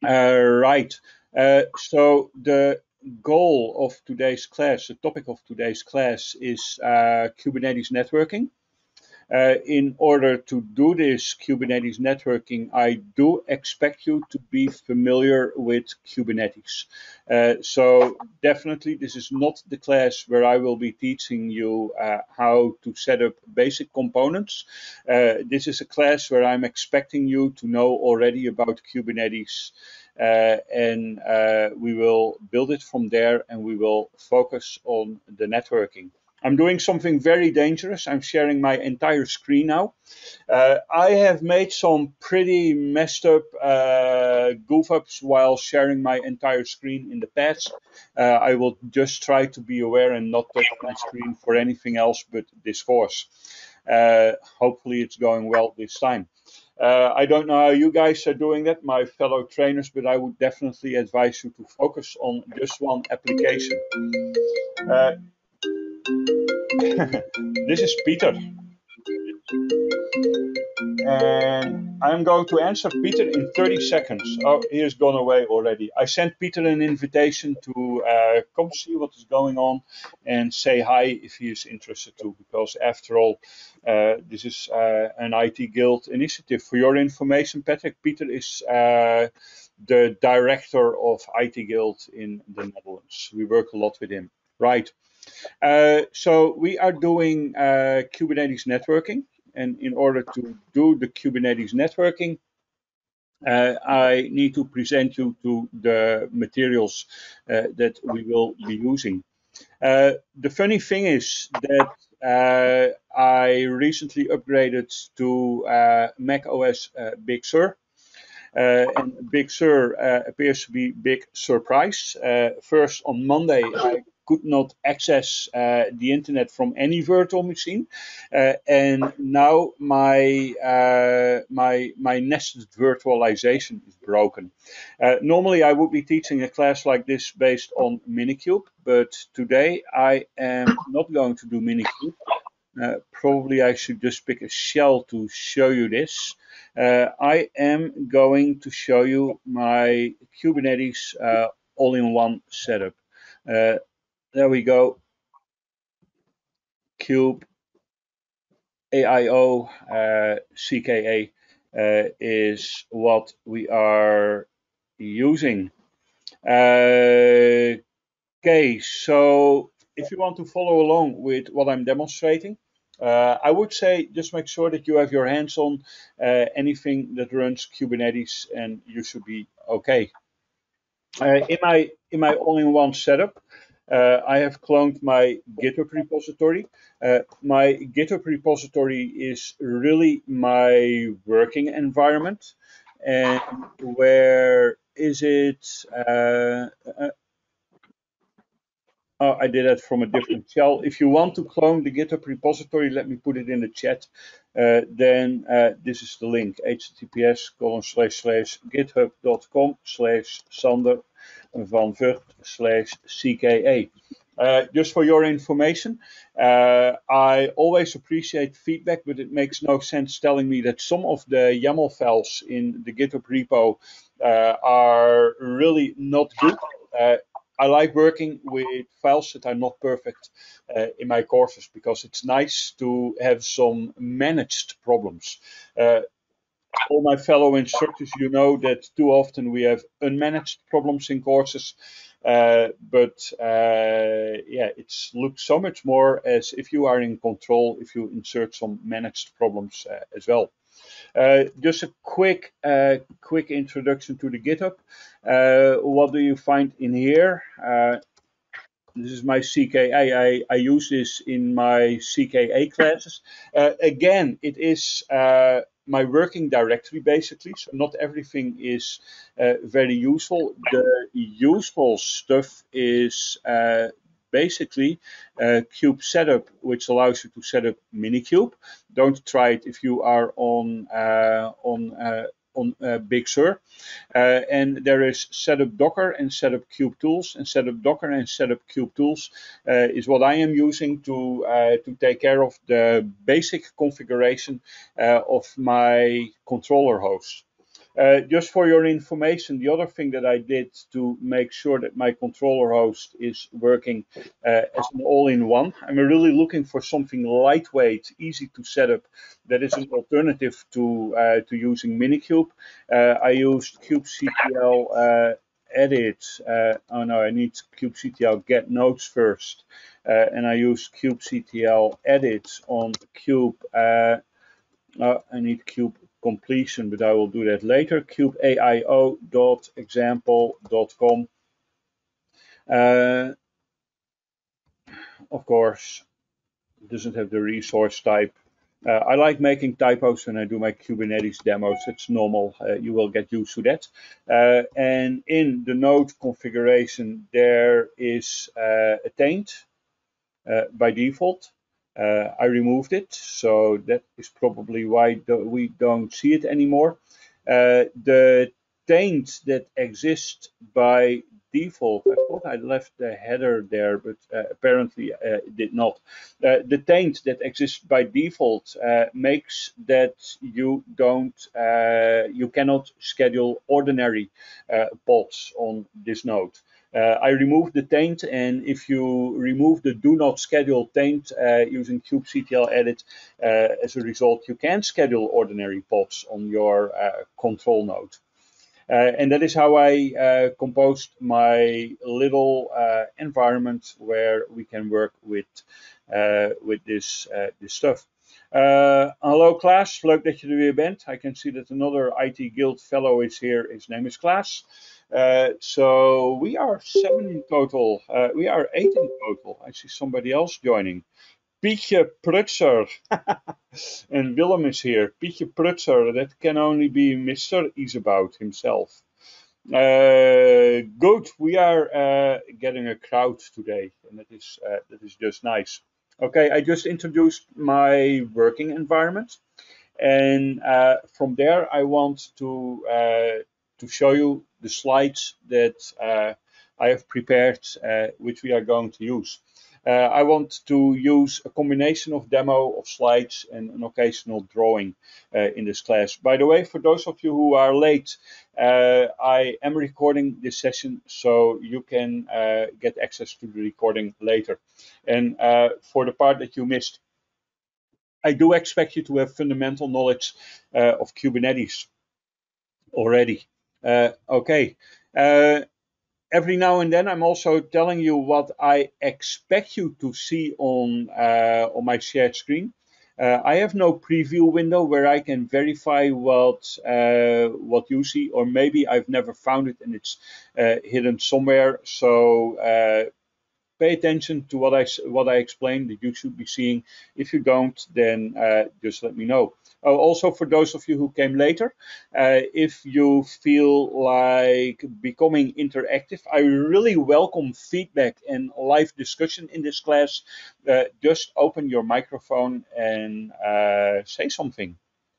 Right. So the goal of today's class, the topic of today's class is Kubernetes networking. In order to do this Kubernetes networking, I do expect you to be familiar with Kubernetes. So definitely this is not the class where I will be teaching you how to set up basic components. This is a class where I'm expecting you to know already about Kubernetes. And we will build it from there, and we will focus on the networking. I'm doing something very dangerous. I'm sharing my entire screen now. I have made some pretty messed up goof ups while sharing my entire screen in the past. I will just try to be aware and not touch my screen for anything else but this course. Hopefully it's going well this time. I don't know how you guys are doing that, my fellow trainers, but I would definitely advise you to focus on just one application. Uh, this is Peter, and I'm going to answer Peter in 30 seconds. Oh, he has gone away already. I sent Peter an invitation to come see what is going on and say hi if he is interested to, because after all, this is an IT Guild initiative. For your information, Patrick, Peter is the director of IT Guild in the Netherlands. We work a lot with him. Right. So we are doing Kubernetes networking. And in order to do the Kubernetes networking, I need to present you to the materials that we will be using. The funny thing is that I recently upgraded to Mac OS Big Sur. And Big Sur appears to be Big Surprise. First, on Monday, I could not access the internet from any virtual machine, and now my nested virtualization is broken. Normally, I would be teaching a class like this based on Minikube, but today I am not going to do Minikube. Probably I should just pick a shell to show you this. I am going to show you my Kubernetes all-in-one setup. There we go. Kube AIO CKA is what we are using. Okay, so if you want to follow along with what I'm demonstrating, I would say just make sure that you have your hands on anything that runs Kubernetes, and you should be okay. In my all-in-one setup, I have cloned my GitHub repository. My GitHub repository is really my working environment. And where is it? Oh, I did that from a different shell. If you want to clone the GitHub repository, let me put it in the chat. Then this is the link: https://github.com/Sander van Vught/CKA. Just for your information, I always appreciate feedback, but it makes no sense telling me that some of the YAML files in the GitHub repo are really not good. I like working with files that are not perfect in my courses, because it's nice to have some managed problems. All my fellow instructors, you know that too often we have unmanaged problems in courses. But yeah, it looks so much more as if you are in control if you insert some managed problems as well. Just a quick introduction to the GitHub. What do you find in here? This is my CKA. I use this in my CKA classes. Again, it is my working directory, basically. So not everything is very useful. The useful stuff is basically Kube setup, which allows you to set up Minikube. Don't try it if you are on Big Sur. And there is setup Docker and setup Kube tools, and setup Docker and setup Kube tools is what I am using to take care of the basic configuration of my controller host. Just for your information, the other thing that I did to make sure that my controller host is working as an all-in-one, I'm really looking for something lightweight, easy to set up, that is an alternative to using Minikube. I used kubectl edit. Oh no, I need kubectl get nodes first, and I used kubectl edit on cube. I need cube completion, but I will do that later. kubeaio.example.com. Of course, it doesn't have the resource type. I like making typos when I do my Kubernetes demos. It's normal. You will get used to that. And in the node configuration, there is a taint by default. I removed it, so that is probably why we don't see it anymore. The taint that exists by default, I thought I left the header there, but apparently it did not. The taint that exists by default makes that you cannot schedule ordinary pods on this node. I removed the taint, and if you remove the do not schedule taint using kubectl edit, as a result, you can schedule ordinary pods on your control node. And that is how I composed my little environment where we can work with this stuff. Hallo Klaas, leuk dat je er weer bent. I can see that another IT Guild fellow is here. His name is Klaas. So we are 7 in total. We are 8 in total. I see somebody else joining. Pietje Prutser. And Willem is here. Pietje Prutser, that can only be Mr. Isabout himself. Good, we are getting a crowd today, and that is just nice. Okay, I just introduced my working environment, and from there I want to show you the slides that I have prepared, which we are going to use. I want to use a combination of demo, of slides, and an occasional drawing in this class. By the way, for those of you who are late, I am recording this session, so you can get access to the recording later. And for the part that you missed, I do expect you to have fundamental knowledge of Kubernetes already. Okay. Every now and then, I'm also telling you what I expect you to see on my shared screen. I have no preview window where I can verify what you see, or maybe I've never found it and it's hidden somewhere. So pay attention to what I explained that you should be seeing. If you don't, then just let me know. Oh, also, for those of you who came later, if you feel like becoming interactive, I really welcome feedback and live discussion in this class. Just open your microphone and say something.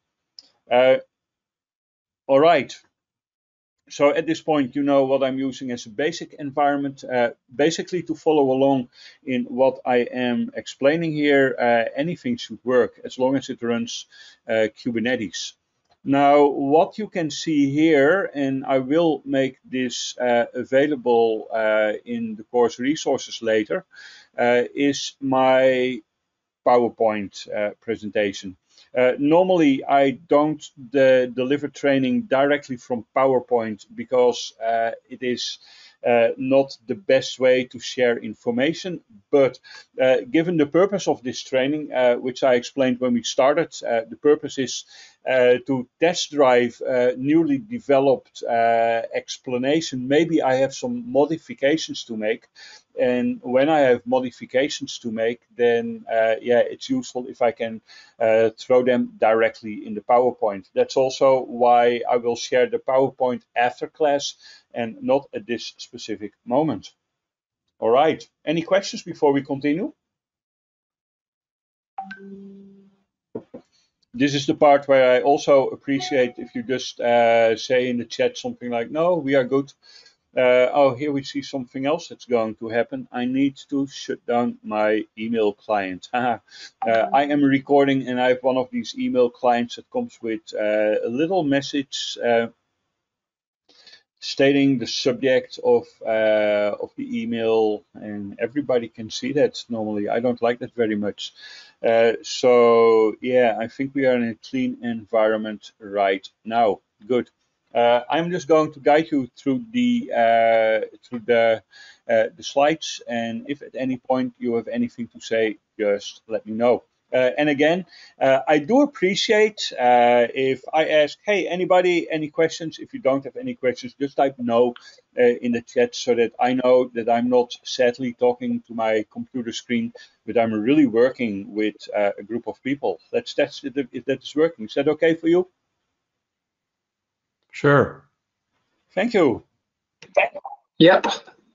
All right. So at this point, you know what I'm using as a basic environment, basically to follow along in what I am explaining here. Anything should work as long as it runs Kubernetes. Now, what you can see here, and I will make this available in the course resources later, is my PowerPoint presentation. Normally, I don't deliver training directly from PowerPoint because it is not the best way to share information. But given the purpose of this training, which I explained when we started, the purpose is to test drive newly developed explanation. Maybe I have some modifications to make. And when I have modifications to make, then yeah, it's useful if I can throw them directly in the PowerPoint. That's also why I will share the PowerPoint after class and not at this specific moment. All right, any questions before we continue? This is the part where I also appreciate if you just say in the chat something like, no, we are good. Oh, here we see something else that's going to happen. I need to shut down my email client. I am recording and I have one of these email clients that comes with a little message. stating the subject of the email, and everybody can see that normally. I don't like that very much. So yeah, I think we are in a clean environment right now. Good. I'm just going to guide you through the slides, and if at any point you have anything to say, just let me know. And again, I do appreciate if I ask, hey, anybody, any questions? If you don't have any questions, just type no in the chat so that I know that I'm not sadly talking to my computer screen, but I'm really working with a group of people. Let's test it if that is working. Is that okay for you? Sure. Thank you. Yep.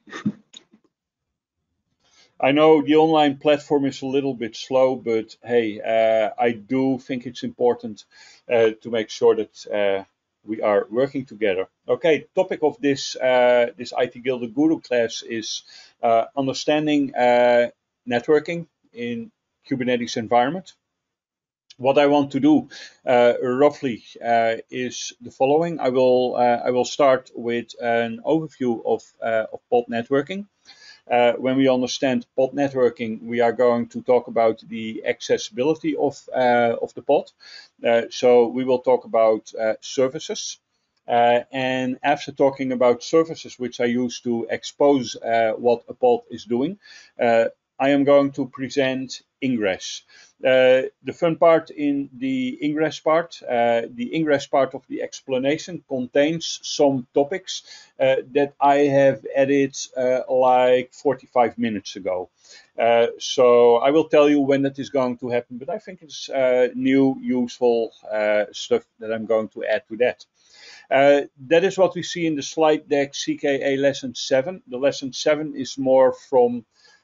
I know the online platform is a little bit slow, but hey, I do think it's important to make sure that we are working together. Okay, topic of this this IT Guild Guru class is understanding networking in Kubernetes environment. What I want to do roughly is the following. I will start with an overview of pod networking. When we understand pod networking, we are going to talk about the accessibility of the pod. So we will talk about services. And after talking about services, which I use to expose what a pod is doing, I am going to present ingress. The fun part in the ingress part of the explanation contains some topics that I have added like 45 minutes ago. So I will tell you when that is going to happen, but I think it's new, useful stuff that I'm going to add to that. That is what we see in the slide deck CKA lesson 7. The lesson 7 is more from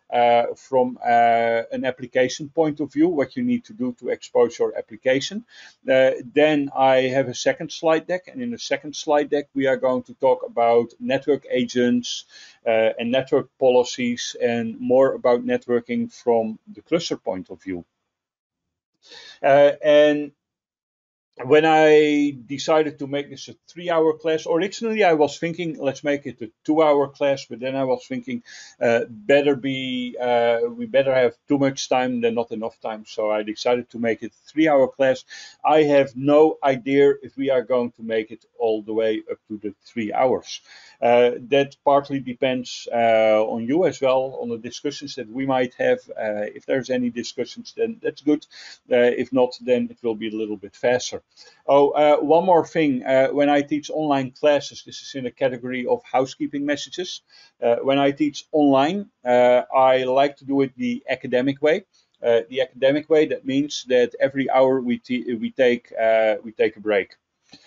an application point of view, what you need to do to expose your application. Then I have a second slide deck, and in the second slide deck we are going to talk about network agents and network policies and more about networking from the cluster point of view. And when I decided to make this a 3-hour class, originally I was thinking let's make it a 2-hour class, but then I was thinking we better have too much time than not enough time. So I decided to make it a 3-hour class. I have no idea if we are going to make it all the way up to the 3 hours. That partly depends on you as well, on the discussions that we might have. If there's any discussions, then that's good. If not, then it will be a little bit faster. Oh, one more thing. When I teach online classes, this is in the category of housekeeping messages. When I teach online, I like to do it the academic way. The academic way, that means that every hour we take a break.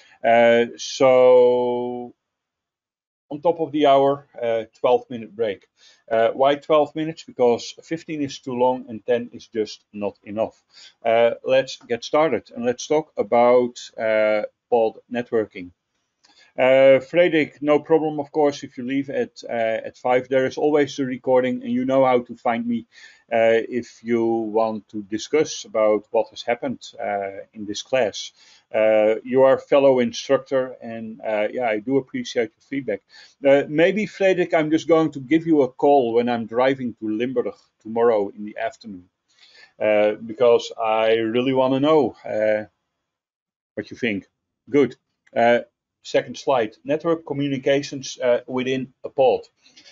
So on top of the hour, 12-minute break. Why 12 minutes? Because 15 is too long and 10 is just not enough. Let's get started and let's talk about pod networking. Frederik, no problem, of course, if you leave at 5. There is always a recording, and you know how to find me if you want to discuss about what has happened in this class. You are a fellow instructor, and yeah, I do appreciate your feedback. Maybe, Frederik, I'm just going to give you a call when I'm driving to Limburg tomorrow in the afternoon, because I really want to know what you think. Good. Second slide, network communications within a pod.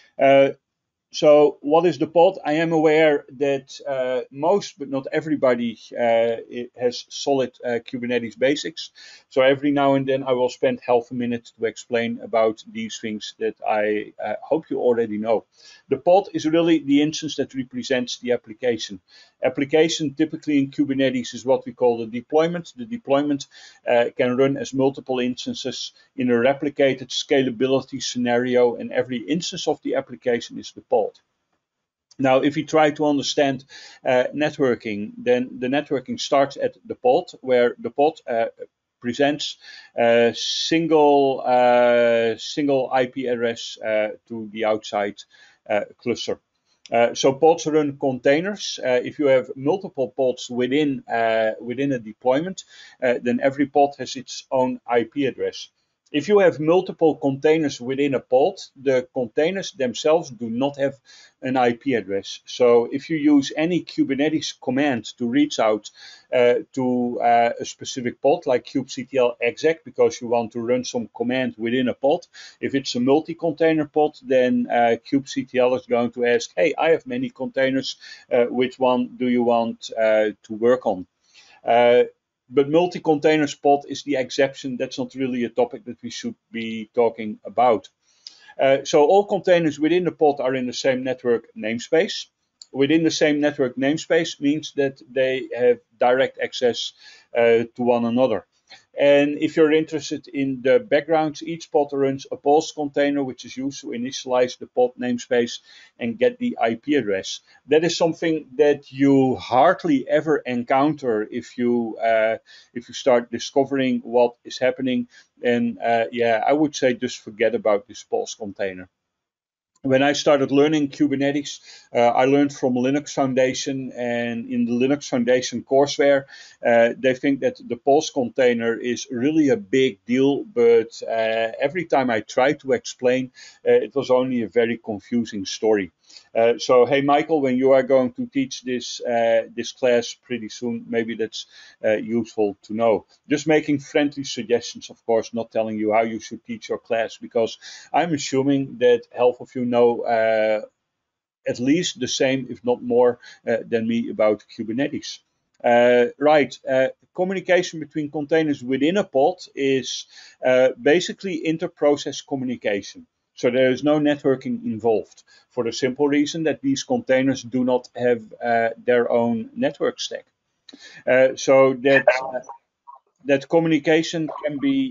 So what is the pod? I am aware that most, but not everybody, has solid Kubernetes basics. So every now and then I will spend half a minute to explain about these things that I hope you already know. The pod is really the instance that represents the application. Application typically in Kubernetes is what we call the deployment. The deployment can run as multiple instances in a replicated scalability scenario, and every instance of the application is the pod. Now, if you try to understand networking, then the networking starts at the pod, where the pod presents a single IP address to the outside cluster. So pods run containers. If you have multiple pods within a deployment, then every pod has its own IP address. If you have multiple containers within a pod, the containers themselves do not have an IP address. So if you use any Kubernetes command to reach out to a specific pod like kubectl exec because you want to run some command within a pod, if it's a multi-container pod, then kubectl is going to ask, hey, I have many containers, which one do you want to work on? But multi-container pod is the exception. That's not really a topic that we should be talking about. So all containers within the pod are in the same network namespace. Within the same network namespace means that they have direct access to one another. And if you're interested in the backgrounds, each pod runs a pulse container, which is used to initialize the pod namespace and get the IP address. That is something that you hardly ever encounter if you start discovering what is happening. And yeah, I would say just forget about this pulse container. When I started learning Kubernetes, I learned from Linux Foundation, and in the Linux Foundation courseware, they think that the pulse container is really a big deal, but every time I tried to explain, it was only a very confusing story. So, hey, Michael, when you are going to teach this class pretty soon, maybe that's useful to know. Just making friendly suggestions, of course, not telling you how you should teach your class, because I'm assuming that half of you know at least the same, if not more, than me about Kubernetes. Right. Communication between containers within a pod is basically inter-process communication. So there is no networking involved for the simple reason that these containers do not have their own network stack. So that communication can be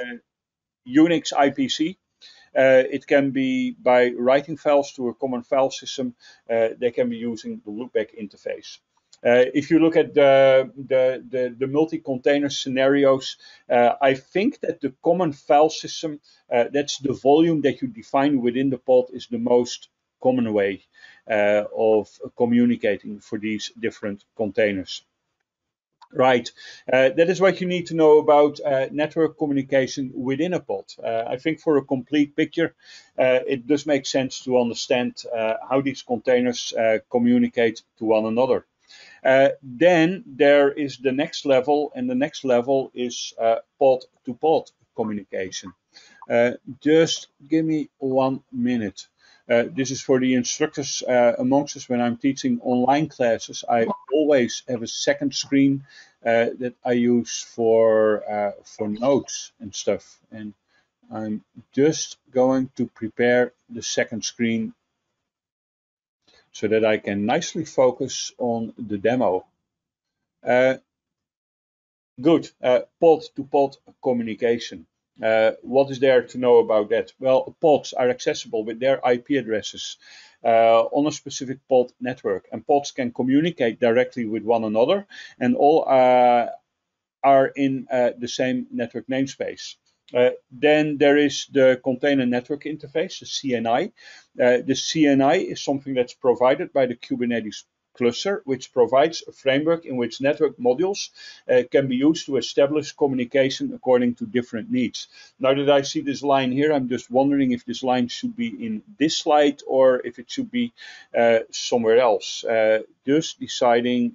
Unix IPC. It can be by writing files to a common file system. They can be using the loopback interface. If you look at the multi-container scenarios, I think that the common file system, that's the volume that you define within the pod, is the most common way of communicating for these different containers. Right. That is what you need to know about network communication within a pod. I think for a complete picture, it does make sense to understand how these containers communicate to one another. Then there is the next level, and the next level is pod-to-pod communication. Just give me 1 minute. This is for the instructors amongst us. When I'm teaching online classes, I always have a second screen that I use for notes and stuff. And I'm just going to prepare the second screen so that I can nicely focus on the demo. Good. Pod-to-pod communication. What is there to know about that? Well, pods are accessible with their IP addresses on a specific pod network, and pods can communicate directly with one another, and all are in the same network namespace. Then there is the container network interface, the CNI. The CNI is something that's provided by the Kubernetes cluster, which provides a framework in which network modules can be used to establish communication according to different needs. Now that I see this line here, I'm just wondering if this line should be in this slide or if it should be somewhere else. Just deciding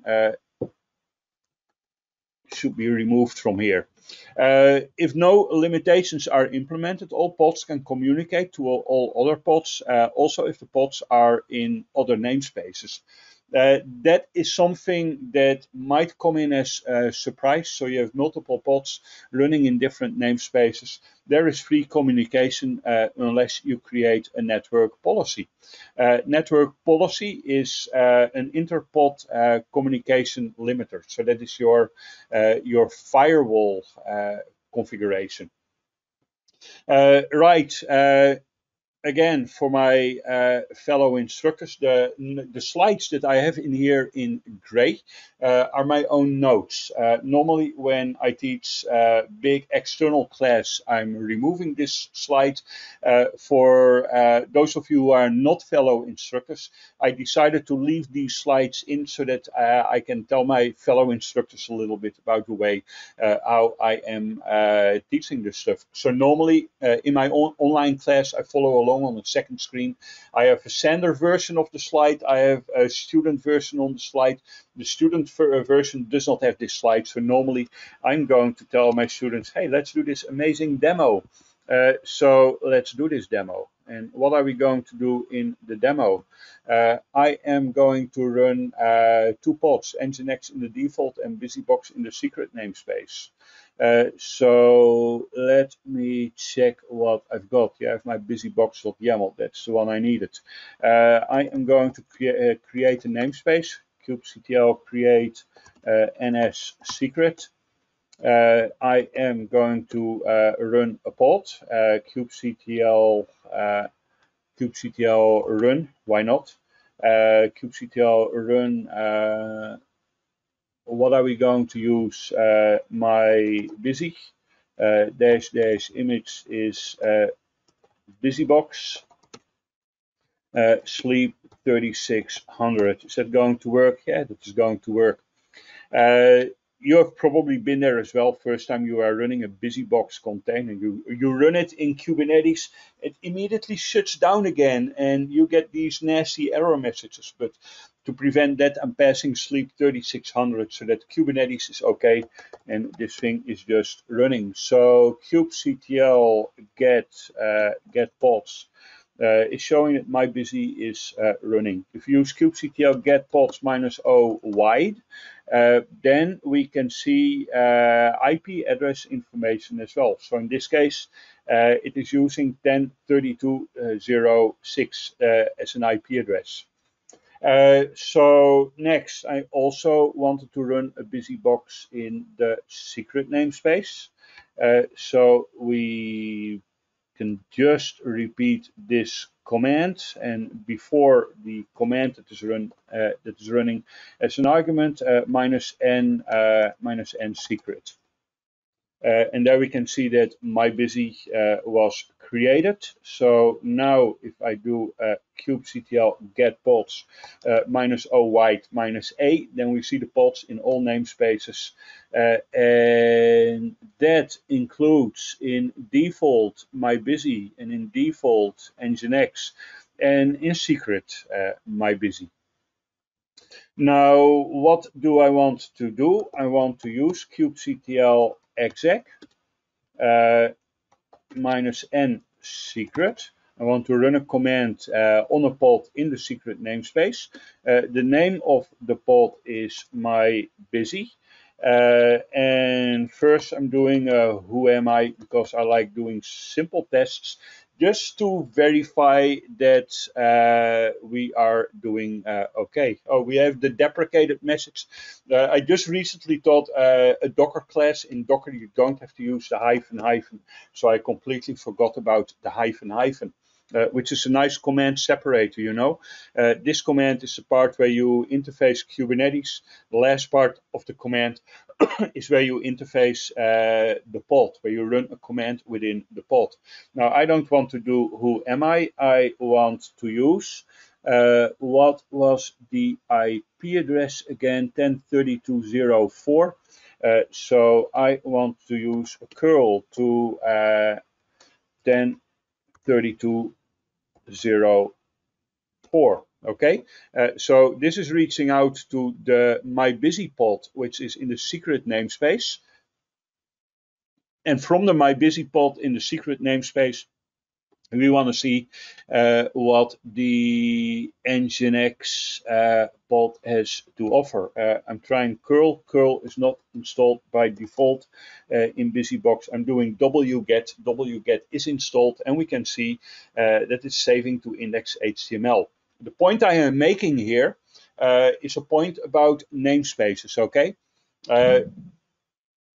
should be removed from here. If no limitations are implemented, all pods can communicate to all other pods, also if the pods are in other namespaces. That is something that might come in as a surprise. So you have multiple pods running in different namespaces. There is free communication unless you create a network policy. Network policy is an interpod communication limiter. So that is your firewall configuration. Right. again, for my fellow instructors, the slides that I have in here in gray are my own notes. Normally, when I teach big external class, I'm removing this slide. For those of you who are not fellow instructors, I decided to leave these slides in so that I can tell my fellow instructors a little bit about the way how I am teaching this stuff. So normally in my online class, I follow along on the second screen. I have a standard version of the slide. I have a student version on the slide. The student version does not have this slide. So normally I'm going to tell my students, hey, let's do this amazing demo. So let's do this demo. And what are we going to do in the demo? I am going to run 2 pods, Nginx in the default and BusyBox in the secret namespace. So let me check what I've got. Yeah, I have my busybox.yaml. That's the one I needed. I am going to create a namespace, kubectl create ns secret. I am going to run a pod, kubectl run. Why not? Kubectl run. What are we going to use? My busy dash image is busybox sleep 3600. Is that going to work? Yeah, that is going to work. You have probably been there as well. First time you are running a BusyBox container, you run it in Kubernetes, it immediately shuts down again, and you get these nasty error messages. But to prevent that, I'm passing sleep 3600 so that Kubernetes is okay, and this thing is just running. So kubectl get pods. Is showing that my busy is running. If you use kubectl get pods -o wide, then we can see IP address information as well. So in this case, it is using 10.32.06 as an IP address. So next, I also wanted to run a BusyBox in the secret namespace. So we can just repeat this command, and before the command that is running as an argument, -n secret. And there we can see that my busy was created. So now if I do kubectl get pods -o wide -a, then we see the pods in all namespaces. And that includes in default my busy, and in default Nginx, and in secret my busy. Now, what do I want to do? I want to use kubectl exec -n secret. I want to run a command on a pod in the secret namespace. The name of the pod is my busy. And first I'm doing a who am I, because I like doing simple tests just to verify that we are doing okay. Oh, we have the deprecated message. I just recently taught a Docker class. In Docker, you don't have to use the hyphen, so I completely forgot about the hyphen. Which is a nice command separator, you know. This command is the part where you interface Kubernetes. The last part of the command is where you interface the pod, where you run a command within the pod. Now, I don't want to do who am I want to use what was the IP address again, 10.32.04. So I want to use a curl to 10.32.04. Okay, so this is reaching out to the my busy pod, which is in the secret namespace. And from the my busy pod in the secret namespace, we want to see what the Nginx pod has to offer. I'm trying curl. Curl is not installed by default in BusyBox. I'm doing wget. Wget is installed, and we can see that it's saving to index.html. The point I am making here is a point about namespaces, okay?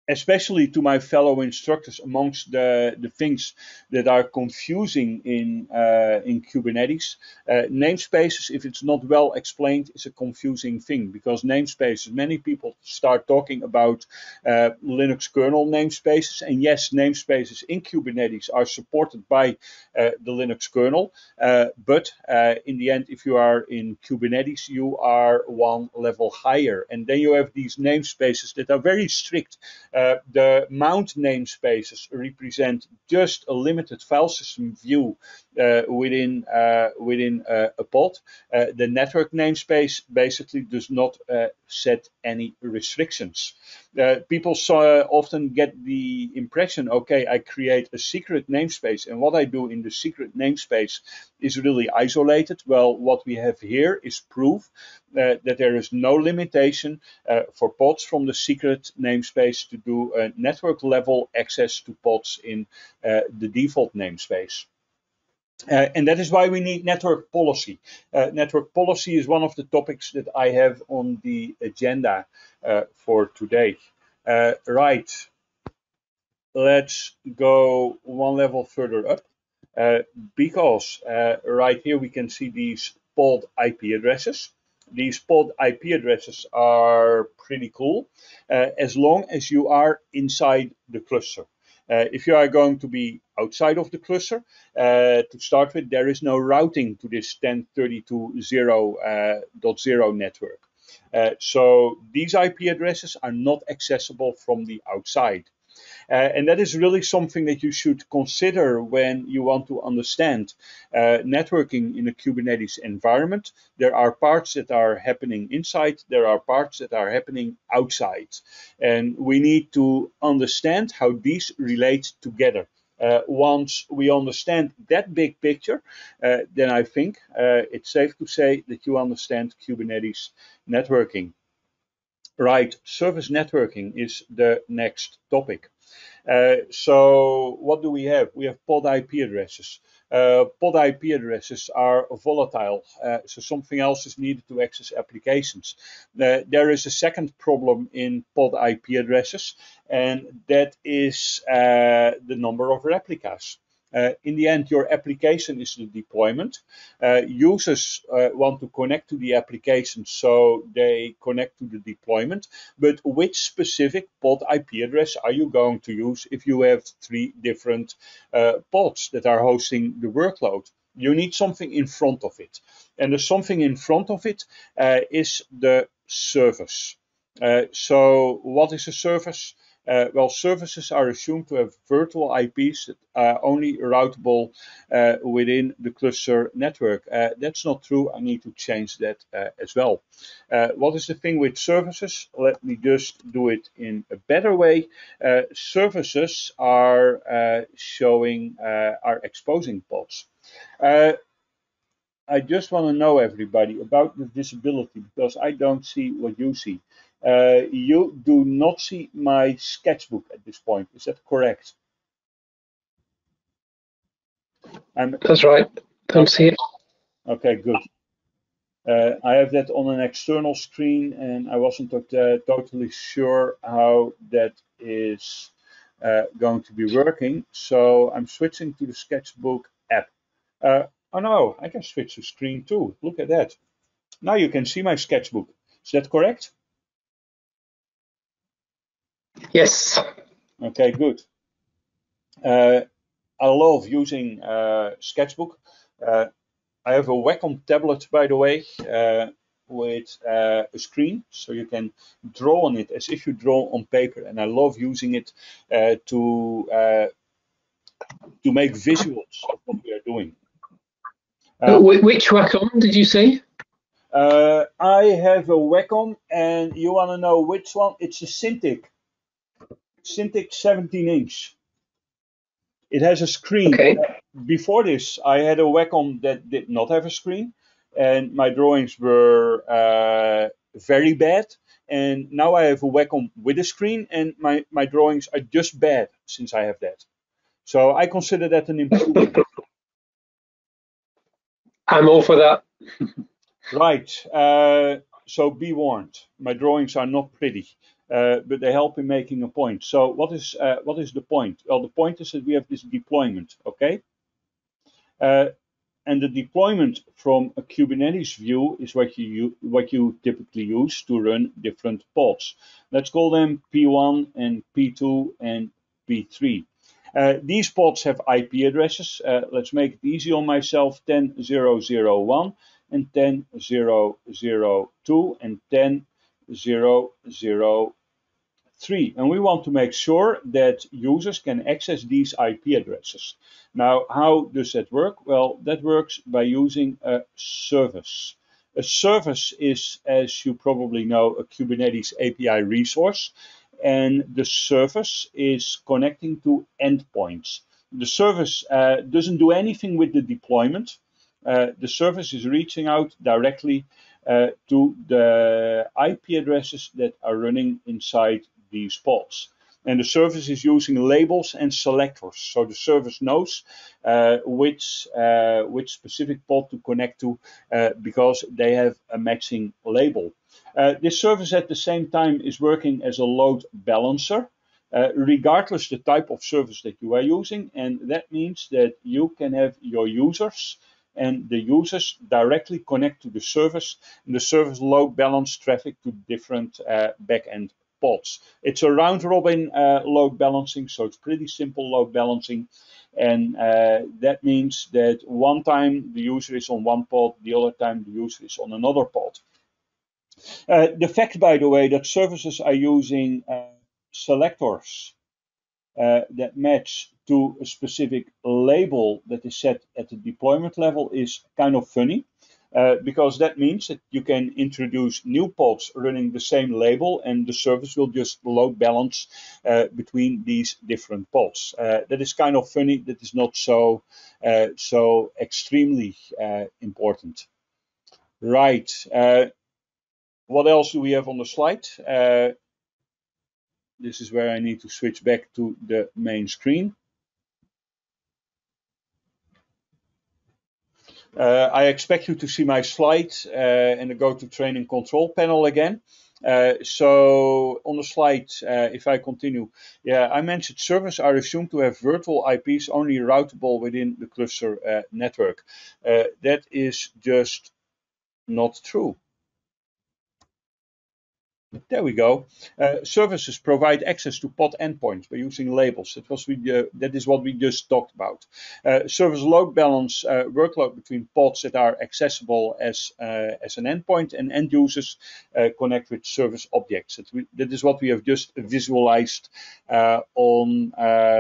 especially to my fellow instructors, amongst the things that are confusing in Kubernetes, namespaces, if it's not well explained, is a confusing thing, because namespaces, many people start talking about Linux kernel namespaces, and yes, namespaces in Kubernetes are supported by the Linux kernel, but in the end, if you are in Kubernetes, you are one level higher, and then you have these namespaces that are very strict. The mount namespaces represent just a limited file system view within a pod. The network namespace basically does not set any restrictions. People often get the impression, okay, I create a secret namespace, and what I do in the secret namespace is really isolated. Well, what we have here is proof that there is no limitation for pods from the secret namespace to do a network level access to pods in the default namespace. And that is why we need network policy. Network policy is one of the topics that I have on the agenda for today. Right, let's go one level further up, because right here we can see these pod IP addresses. These pod IP addresses are pretty cool, as long as you are inside the cluster. If you are going to be outside of the cluster, to start with, there is no routing to this 10.32.0.0 network. So these IP addresses are not accessible from the outside. And that is really something that you should consider when you want to understand networking in a Kubernetes environment. There are parts that are happening inside, there are parts that are happening outside. And we need to understand how these relate together. Once we understand that big picture, then I think it's safe to say that you understand Kubernetes networking. Right, service networking is the next topic. So what do we have? We have pod IP addresses. Pod IP addresses are volatile, so something else is needed to access applications. There is a second problem in pod IP addresses, and that is the number of replicas. In the end, your application is the deployment. Users want to connect to the application, so they connect to the deployment. But which specific pod IP address are you going to use if you have 3 different pods that are hosting the workload? You need something in front of it. And the something in front of it is the service. So what is a service? Well, services are assumed to have virtual IPs that are only routable within the cluster network. That's not true. I need to change that as well. What is the thing with services? Let me just do it in a better way. Services are are exposing pods. I just want to know, everybody, about the visibility, because I don't see what you see. You do not see my sketchbook at this point. Is that correct? That's right. Don't see it. Okay, good. I have that on an external screen, and I wasn't totally sure how that is going to be working. So I'm switching to the sketchbook app. Oh no, I can switch the screen too. Look at that. Now you can see my sketchbook. Is that correct? Yes. Okay, good. I love using Sketchbook. I have a Wacom tablet, by the way, with a screen, so you can draw on it as if you draw on paper. And I love using it to make visuals of what we are doing. Which Wacom did you say? I have a Wacom, and you want to know which one? It's a Cintiq 17-inch. It has a screen. Okay. Before this, I had a Wacom that did not have a screen, and my drawings were very bad. And now I have a Wacom with a screen, and my drawings are just bad since I have that. So I consider that an improvement. I'm all for that. Right. So be warned, my drawings are not pretty. but they help in making a point. So what is the point? Well, the point is that we have this deployment, okay? And the deployment from a Kubernetes view is what you typically use to run different pods. Let's call them P1 and P2 and P3. These pods have IP addresses. Let's make it easy on myself: 10.0.0.1 and 10.0.0.2 and 10.0.0.3. And we want to make sure that users can access these IP addresses. Now, how does that work? Well, that works by using a service. A service is, as you probably know, a Kubernetes API resource, and the service is connecting to endpoints. The service doesn't do anything with the deployment. The service is reaching out directly to the IP addresses that are running inside these pods. And the service is using labels and selectors. So the service knows which specific pod to connect to because they have a matching label. This service at the same time is working as a load balancer, regardless the type of service that you are using. And that means that you can have your users and the users directly connect to the service, and the service load balance traffic to different backend pods. It's a round robin load balancing, so it's pretty simple load balancing. And that means that one time the user is on one pod, the other time the user is on another pod. The fact, by the way, that services are using selectors that match to a specific label that is set at the deployment level is kind of funny, because that means that you can introduce new pods running the same label, and the service will just load balance between these different pods. That is kind of funny. That is not so extremely important. Right. What else do we have on the slide? This is where I need to switch back to the main screen. I expect you to see my slide and the GoToTrain and control panel again. So on the slide, if I continue, I mentioned servers are assumed to have virtual IPs only routable within the cluster network. That is just not true. There we go. Services provide access to pod endpoints by using labels. That is what we just talked about. Service load balance workload between pods that are accessible as an endpoint, and end users connect with service objects. That is what we have just visualized on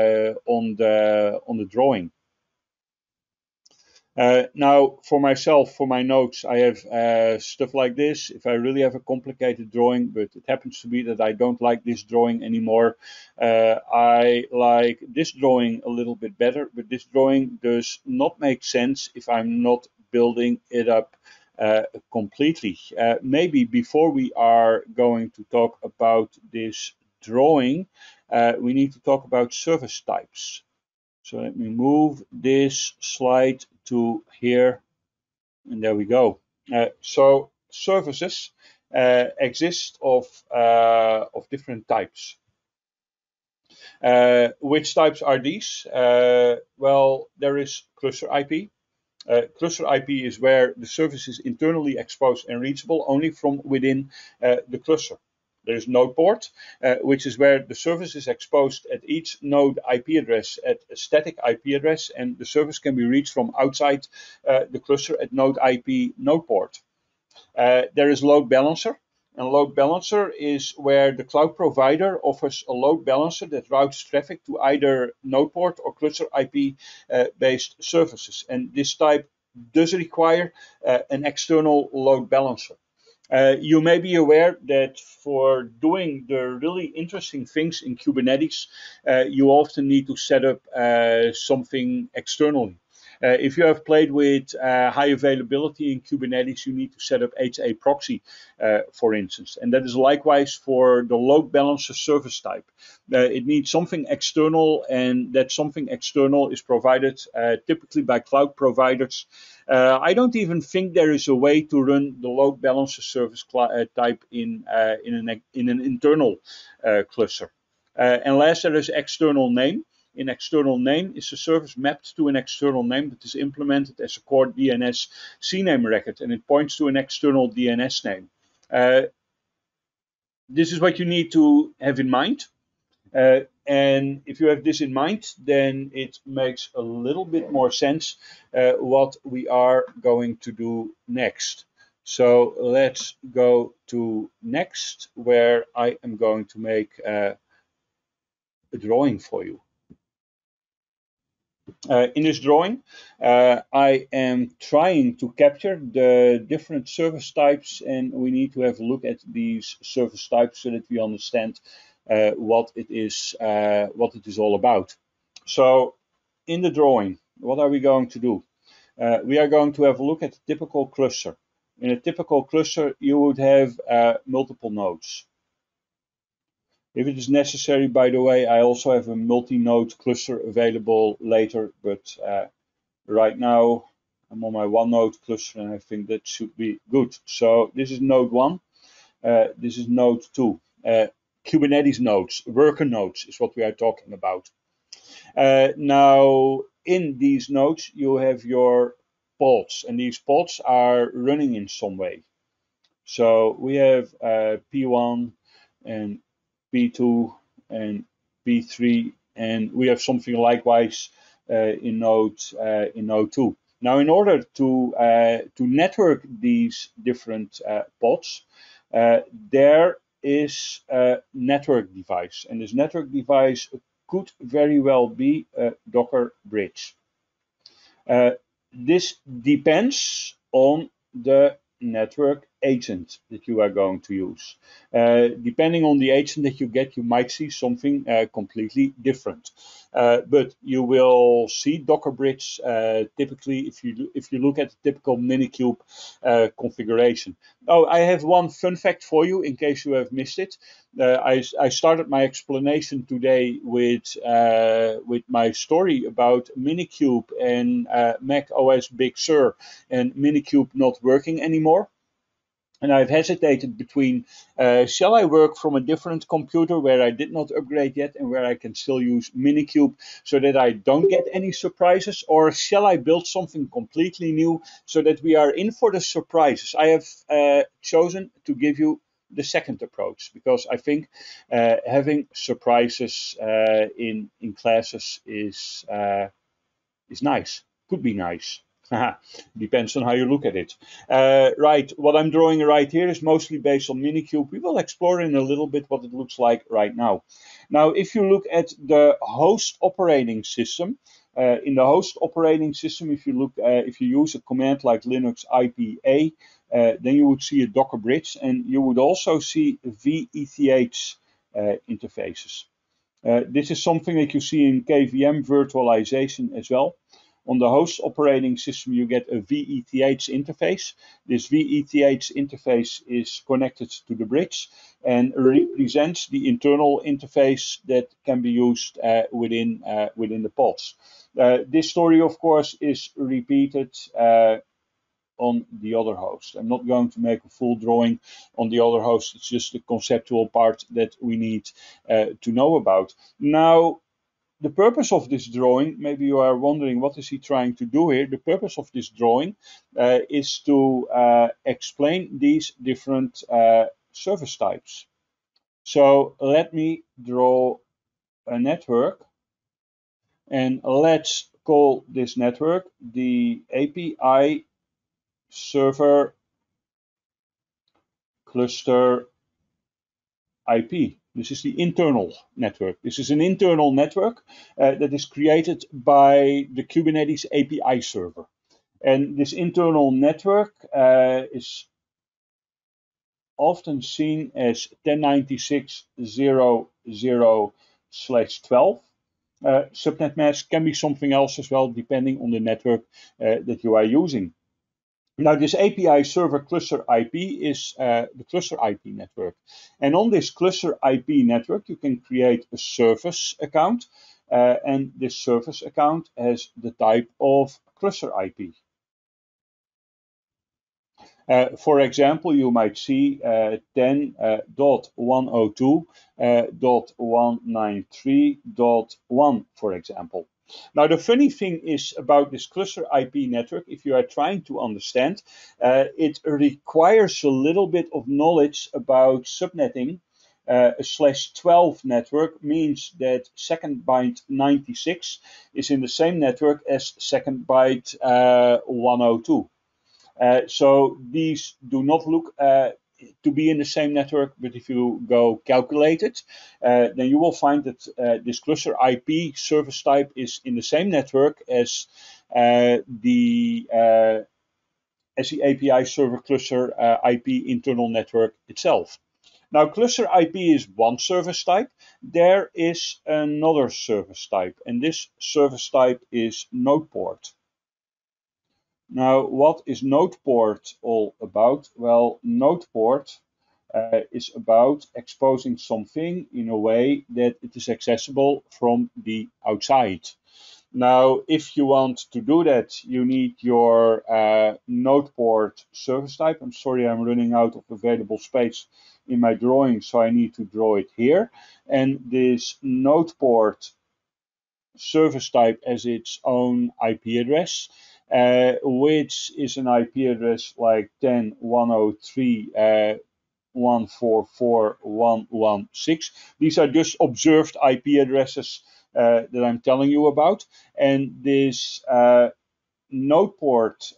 the drawing. Now, for myself, for my notes, I have stuff like this. If I really have a complicated drawing, but it happens to be that I don't like this drawing anymore, I like this drawing a little bit better, but this drawing does not make sense if I'm not building it up completely. Maybe before we are going to talk about this drawing, we need to talk about service types. So let me move this slide to here, and there we go. So services exist of different types. Which types are these? Well, there is cluster IP. Cluster IP is where the service is internally exposed and reachable only from within the cluster. There is node port, which is where the service is exposed at each node IP address at a static IP address, and the service can be reached from outside the cluster at node IP node port. There is load balancer, and load balancer is where the cloud provider offers a load balancer that routes traffic to either node port or cluster IP based services, and this type does require an external load balancer. You may be aware that for doing the really interesting things in Kubernetes, you often need to set up something externally. If you have played with high availability in Kubernetes, you need to set up HA proxy, for instance, and that is likewise for the load balancer service type. It needs something external, and that something external is provided typically by cloud providers. I don't even think there is a way to run the load balancer service type in an internal cluster, unless there is external name. In external name is a service mapped to an external name that is implemented as a core DNS CNAME record, and it points to an external DNS name. This is what you need to have in mind. And if you have this in mind, then it makes a little bit more sense what we are going to do next. So let's go to next, where I am going to make a drawing for you. In this drawing, I am trying to capture the different service types, and we need to have a look at these service types so that we understand what it is all about. So, in the drawing, what are we going to do? We are going to have a look at a typical cluster. In a typical cluster, you would have multiple nodes. If it is necessary, by the way, I also have a multi-node cluster available later, but right now I'm on my one node cluster, and I think that should be good. So this is node 1, this is node 2. Kubernetes nodes, worker nodes is what we are talking about. Now, in these nodes, you have your pods, and these pods are running in some way. So we have P1 and P2 and P3, and we have something likewise in node 2. Now, in order to network these different pods, there is a network device, and this network device could very well be a Docker bridge. This depends on the network agent that you are going to use. Depending on the agent that you get, you might see something completely different. But you will see Docker Bridge typically if you look at the typical Minikube configuration. Oh, I have one fun fact for you in case you have missed it. I started my explanation today with my story about Minikube and Mac OS Big Sur and Minikube not working anymore. And I've hesitated between, shall I work from a different computer where I did not upgrade yet and where I can still use Minikube so that I don't get any surprises, or shall I build something completely new so that we are in for the surprises? I have chosen to give you the second approach, because I think having surprises in classes is nice, could be nice. Depends on how you look at it. Right, what I'm drawing right here is mostly based on Minikube. We will explore in a little bit what it looks like right now. Now, if you look at the host operating system, in the host operating system, if you use a command like Linux IPA, then you would see a Docker bridge, and you would also see VETH interfaces. This is something that you see in KVM virtualization as well. On the host operating system, you get a VETH interface. This VETH interface is connected to the bridge and represents the internal interface that can be used within the pods. This story, of course, is repeated on the other host. I'm not going to make a full drawing on the other host. It's just the conceptual part that we need to know about. Now, the purpose of this drawing, maybe you are wondering what is he trying to do here. The purpose of this drawing is to explain these different service types. So let me draw a network, and let's call this network the API server cluster IP. This is the internal network. This is an internal network that is created by the Kubernetes API server. And this internal network is often seen as 1096.0.0/12. Subnet mask can be something else as well, depending on the network that you are using. Now, this API server cluster IP is the cluster IP network. And on this cluster IP network, you can create a service account. And this service account has the type of cluster IP. For example, you might see 10.102.193.1, for example. Now, the funny thing is about this cluster IP network, if you are trying to understand, it requires a little bit of knowledge about subnetting. A /12 network means that second byte 96 is in the same network as second byte 102. So these do not look to be in the same network, but if you go calculate it, then you will find that this cluster IP service type is in the same network as the API server cluster IP internal network itself. Now, cluster IP is one service type. There is another service type, and this service type is node port. Now, what is node port all about? Well, node port is about exposing something in a way that it is accessible from the outside. Now, if you want to do that, you need your node port service type. I'm sorry, I'm running out of available space in my drawing, so I need to draw it here. And this node port service type has its own IP address, which is an IP address like 10.103.144.116. These are just observed IP addresses that I'm telling you about. And this node port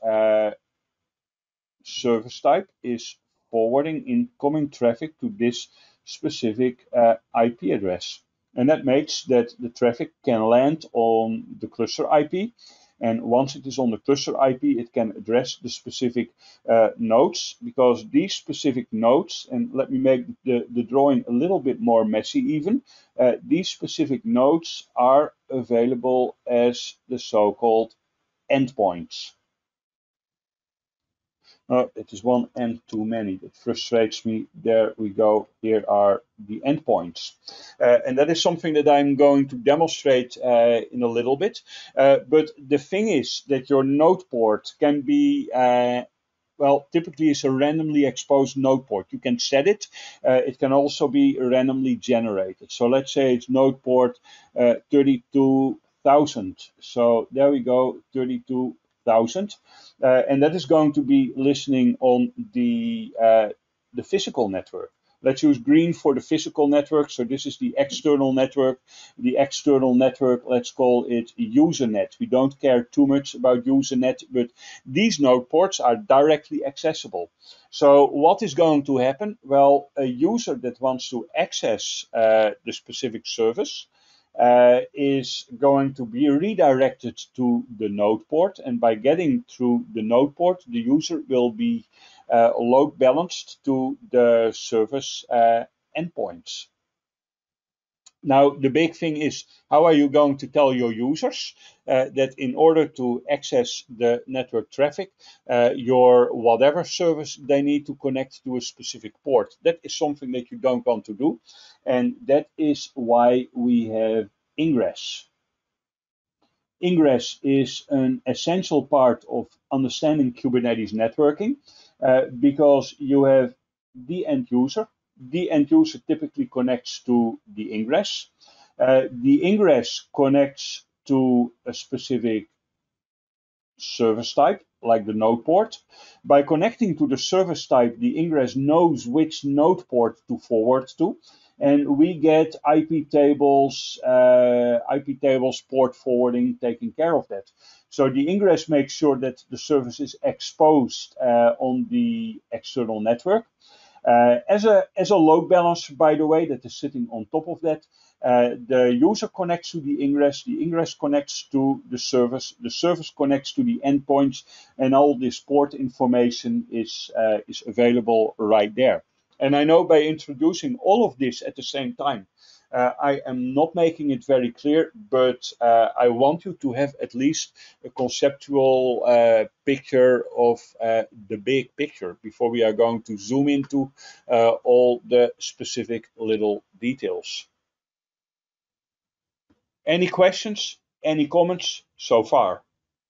service type is forwarding incoming traffic to this specific IP address. And that makes that the traffic can land on the cluster IP. And once it is on the cluster IP, it can address the specific nodes, because these specific nodes, and let me make the drawing a little bit more messy even, these specific nodes are available as the so-called endpoints. Oh, it is one end too many. That frustrates me. There we go. Here are the endpoints. And that is something that I'm going to demonstrate in a little bit. But the thing is that your node port can be, well, typically it's a randomly exposed node port. You can set it. It can also be randomly generated. So let's say it's node port 32,000. So there we go, 32,000. And that is going to be listening on the physical network. Let's use green for the physical network. So this is the external network. The external network, let's call it usernet. We don't care too much about usernet, but these node ports are directly accessible. So what is going to happen? Well, a user that wants to access the specific service is going to be redirected to the node port, and by getting through the node port, the user will be load balanced to the service endpoints. Now, the big thing is, how are you going to tell your users that in order to access the network traffic, your whatever service, they need to connect to a specific port? That is something that you don't want to do. And that is why we have Ingress. Ingress is an essential part of understanding Kubernetes networking because you have the end user. The end user typically connects to the ingress. The ingress connects to a specific service type, like the node port. By connecting to the service type, the ingress knows which node port to forward to. And we get IP tables port forwarding taking care of that. So the ingress makes sure that the service is exposed on the external network. As a load balancer, by the way, that is sitting on top of that, the user connects to the ingress connects to the service connects to the endpoints, and all this port information is available right there. And I know by introducing all of this at the same time, I am not making it very clear, but I want you to have at least a conceptual picture of the big picture before we are going to zoom into all the specific little details. Any questions? Any comments so far?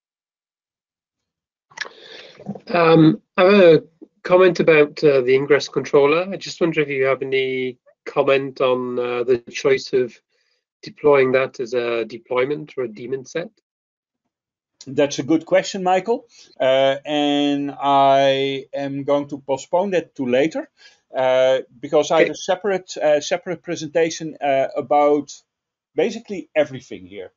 I have a comment about the ingress controller. I just wonder if you have any comment on the choice of deploying that as a deployment or a daemon set. That's a good question, Michael, and I am going to postpone that to later because I have a separate presentation about basically everything here.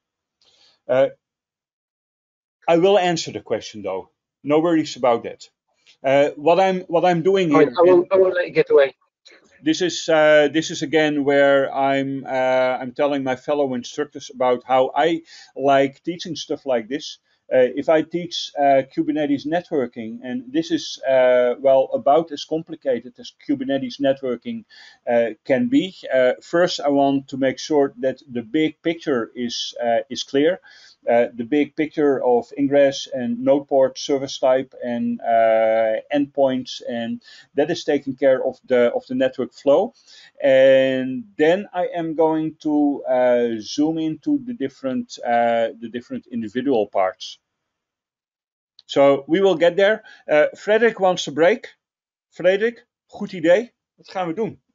I will answer the question though. No worries about that. What I'm doing here. I won't let you get away. This is again where I'm telling my fellow instructors about how I like teaching stuff like this. If I teach Kubernetes networking, and this is well about as complicated as Kubernetes networking can be. First, I want to make sure that the big picture is clear. The big picture of ingress and node port service type and endpoints, and that is taking care of the network flow. And then I am going to zoom into the different individual parts. So we will get there. Frederik wants a break. Frederik, goed idee. Wat gaan we doen?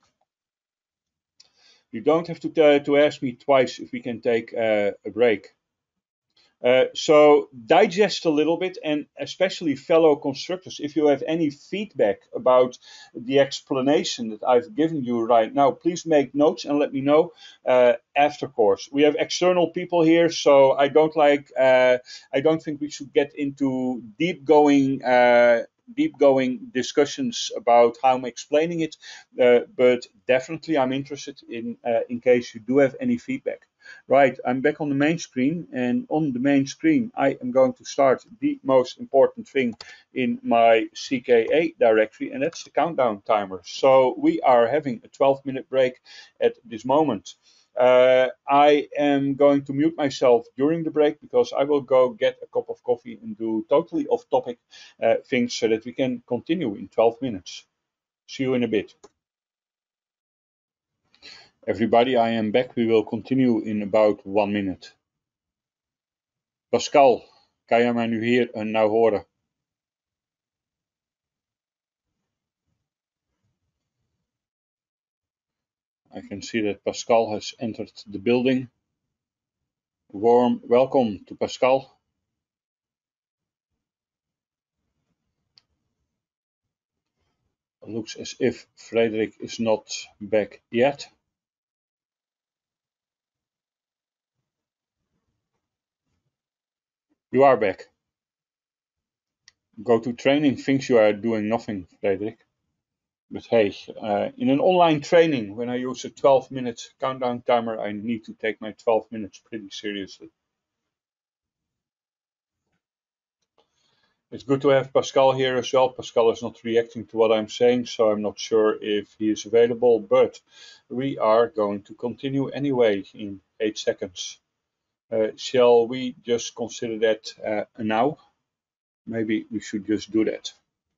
You don't have to ask me twice if we can take a break. So digest a little bit, and especially fellow constructors, if you have any feedback about the explanation that I've given you right now, please make notes and let me know after course. We have external people here, so I don't think we should get into deep going discussions about how I'm explaining it, but definitely I'm interested in case you do have any feedback. Right, I'm back on the main screen, and on the main screen I am going to start the most important thing in my CKA directory, and that's the countdown timer. So we are having a 12-minute break at this moment. I am going to mute myself during the break because I will go get a cup of coffee and do totally off-topic things so that we can continue in 12 minutes. See you in a bit. Everybody, I am back. We will continue in about 1 minute. Pascal, kan je mij nu hier en nou horen? I can see that Pascal has entered the building. Warm welcome to Pascal. It looks as if Frederik is not back yet. You are back. Go to training thinks you are doing nothing, Frederik. But hey, in an online training, when I use a 12-minute countdown timer, I need to take my 12 minutes pretty seriously. It's good to have Pascal here as well. Pascal is not reacting to what I'm saying, so I'm not sure if he is available, but we are going to continue anyway in 8 seconds. Shall we just consider that a now? Maybe we should just do that.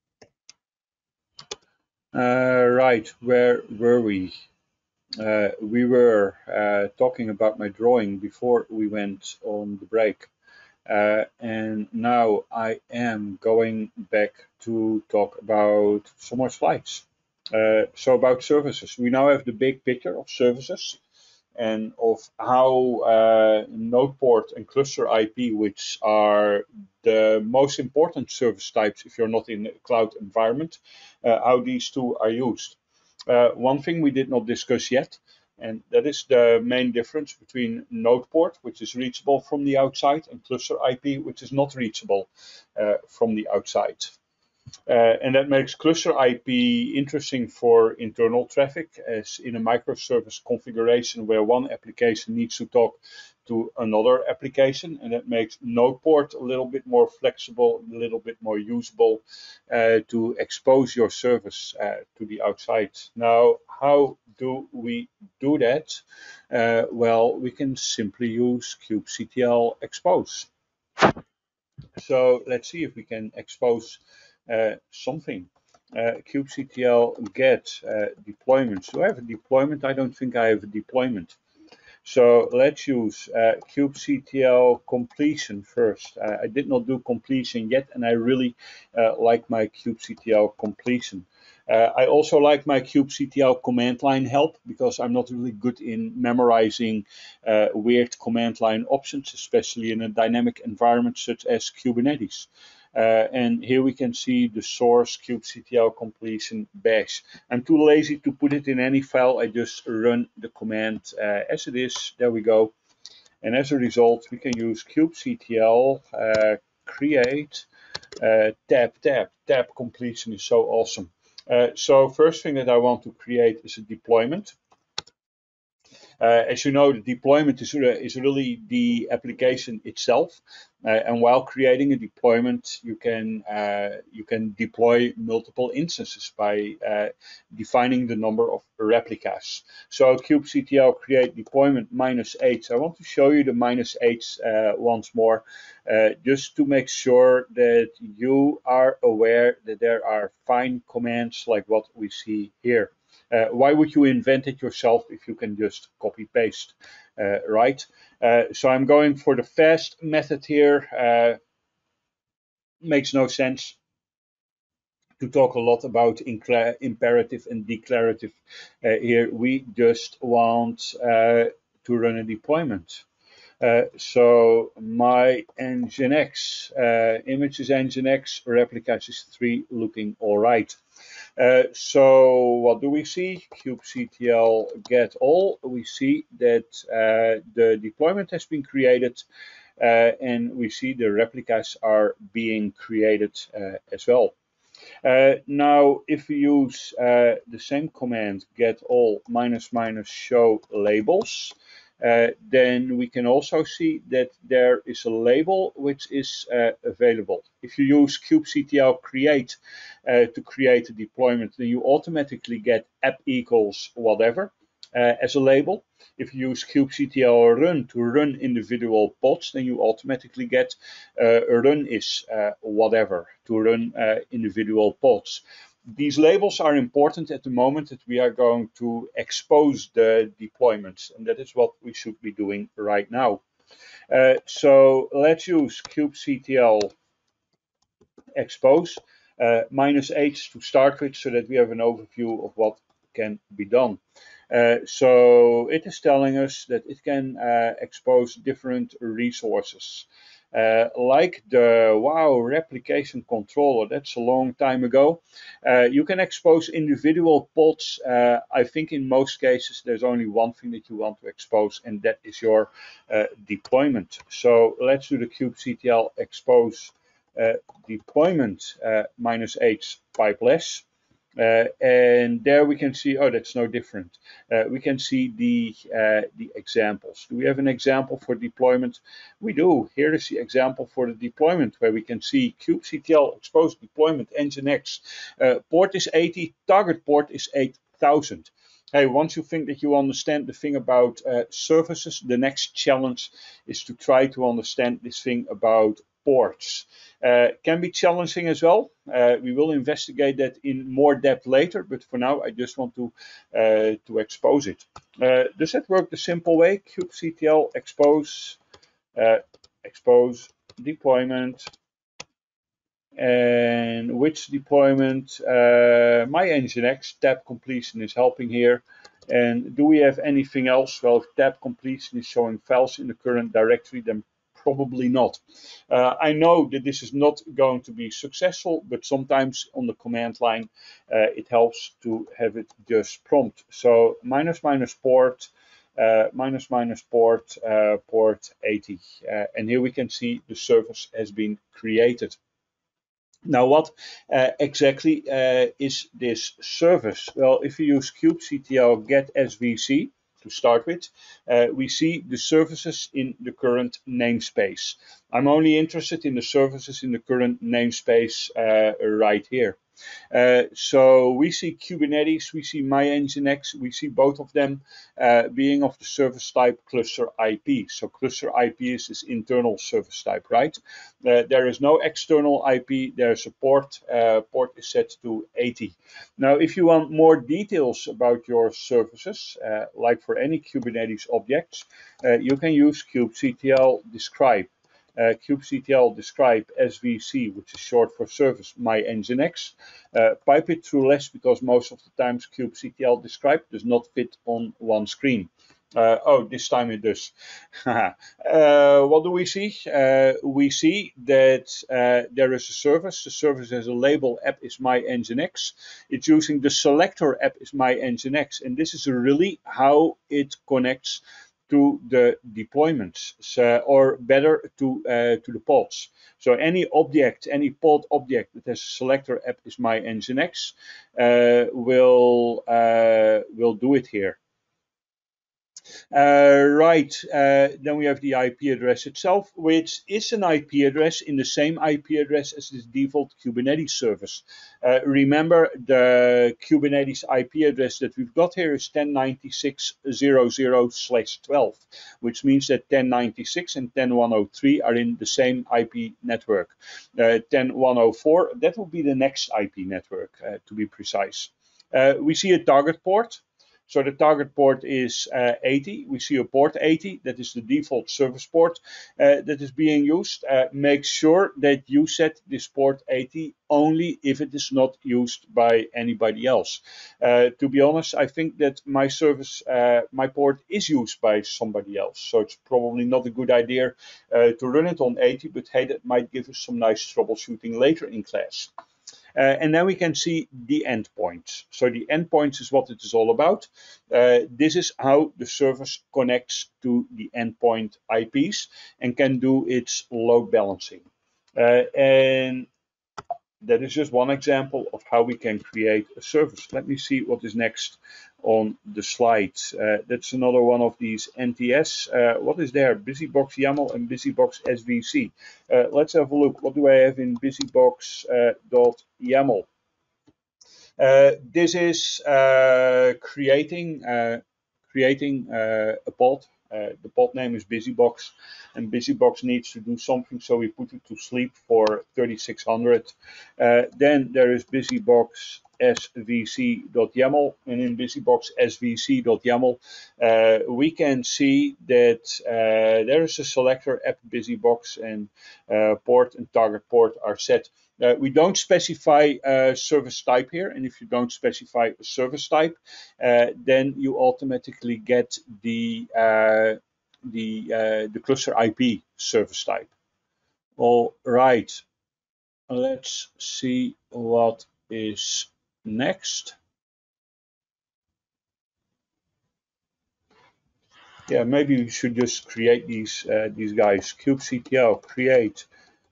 Right, where were we? We were talking about my drawing before we went on the break. And now I am going back to talk about some more slides. So about services. We now have the big picture of services and of how node port and cluster IP, which are the most important service types if you're not in a cloud environment, how these two are used. One thing we did not discuss yet, and that is the main difference between node port, which is reachable from the outside, and cluster IP, which is not reachable from the outside. And that makes cluster IP interesting for internal traffic, as in a microservice configuration where one application needs to talk to another application, and that makes Nodeport a little bit more flexible, a little bit more usable to expose your service to the outside. Now, how do we do that? Well, we can simply use kubectl expose. So let's see if we can expose something. kubectl get deployments. Do I have a deployment? I don't think I have a deployment. So let's use kubectl completion first. I did not do completion yet, and I really like my kubectl completion. I also like my kubectl command line help, because I'm not really good in memorizing weird command line options, especially in a dynamic environment such as Kubernetes. And here we can see the source kubectl completion bash. I'm too lazy to put it in any file. I just run the command as it is. There we go. And as a result, we can use kubectl create tab completion is so awesome. So first thing that I want to create is a deployment. As you know, the deployment is really the application itself. And while creating a deployment, you can deploy multiple instances by defining the number of replicas. So kubectl create deployment -8. I want to show you the -8 once more, just to make sure that you are aware that there are fine commands like what we see here. Why would you invent it yourself if you can just copy paste, right? So I'm going for the fast method here. Makes no sense to talk a lot about imperative and declarative here. We just want to run a deployment. So my nginx, image is nginx, replicas is 3, looking all right. So what do we see? kubectl get all. We see that the deployment has been created, and we see the replicas are being created as well. Now, if we use the same command, get all ---- show labels, then we can also see that there is a label which is available. If you use kubectl create to create a deployment, then you automatically get app equals whatever as a label. If you use kubectl run to run individual pods, then you automatically get run is whatever to run individual pods. These labels are important at the moment that we are going to expose the deployments, and that is what we should be doing right now. So let's use kubectl expose -8 to start with, so that we have an overview of what can be done. So it is telling us that it can expose different resources. Like the WoW replication controller, that's a long time ago. You can expose individual pods. I think in most cases there's only one thing that you want to expose, and that is your deployment. So let's do the kubectl expose deployment -8 pipeless. And there we can see, oh, that's no different. We can see the examples. Do we have an example for deployment? We do. Here is the example for the deployment, where we can see kubectl expose deployment nginx. Port is 80, target port is 8000. Hey, once you think that you understand the thing about services, the next challenge is to try to understand this thing about ports. Can be challenging as well. We will investigate that in more depth later, but for now I just want to expose it. Does that work the simple way? kubectl expose expose deployment. And which deployment? My nginx tab completion is helping here. And do we have anything else? Well, if tab completion is showing files in the current directory, then probably not. I know that this is not going to be successful, but sometimes on the command line it helps to have it just prompt. So --port port 80, and here we can see the service has been created. Now, what exactly is this service? Well, if you use kubectl get svc, to start with, we see the services in the current namespace. I'm only interested in the services in the current namespace right here. So we see Kubernetes, we see MyNginx, we see both of them being of the service type cluster IP. So cluster IP is this internal service type, right? There is no external IP, there's a port. Port is set to 80. Now, if you want more details about your services, like for any Kubernetes objects, you can use kubectl describe. kubectl describe SVC, which is short for service MyNginx. Pipe it through less because most of the times kubectl describe does not fit on one screen. Oh, this time it does. What do we see? We see that there is a service. The service has a label app is MyNginx. It's using the selector app is MyNginx, and this is really how it connects to the deployments, or better to the pods. So any object, any pod object that has a selector app is MyNginx will do it here. Right, then we have the IP address itself, which is an IP address in the same IP address as this default Kubernetes service. Remember, the Kubernetes IP address that we've got here is 1096.00/12, which means that 1096 and 10.103 are in the same IP network. 10.104, that will be the next IP network, to be precise. We see a target port. So the target port is 80. We see a port 80. That is the default service port that is being used. Make sure that you set this port 80 only if it is not used by anybody else. To be honest, I think that my service, my port is used by somebody else. So it's probably not a good idea to run it on 80, but hey, that might give us some nice troubleshooting later in class. And then we can see the endpoints. So the endpoints is what it is all about. This is how the service connects to the endpoint IPs and can do its load balancing. And that is just one example of how we can create a service. Let me see what is next on the slide. That's another one of these NTS. What is there? BusyBox YAML and BusyBox SVC. Let's have a look. What do I have in BusyBox.yaml? This is creating a pod. The pod name is BusyBox, and BusyBox needs to do something, so we put it to sleep for 3600. Then there is BusyBox svc.yaml, and in BusyBox svc.yaml we can see that there is a selector app BusyBox, and port and target port are set. We don't specify a service type here, and if you don't specify a service type, then you automatically get the cluster IP service type. All right, let's see what is next. Yeah, maybe we should just create these guys. kubectl create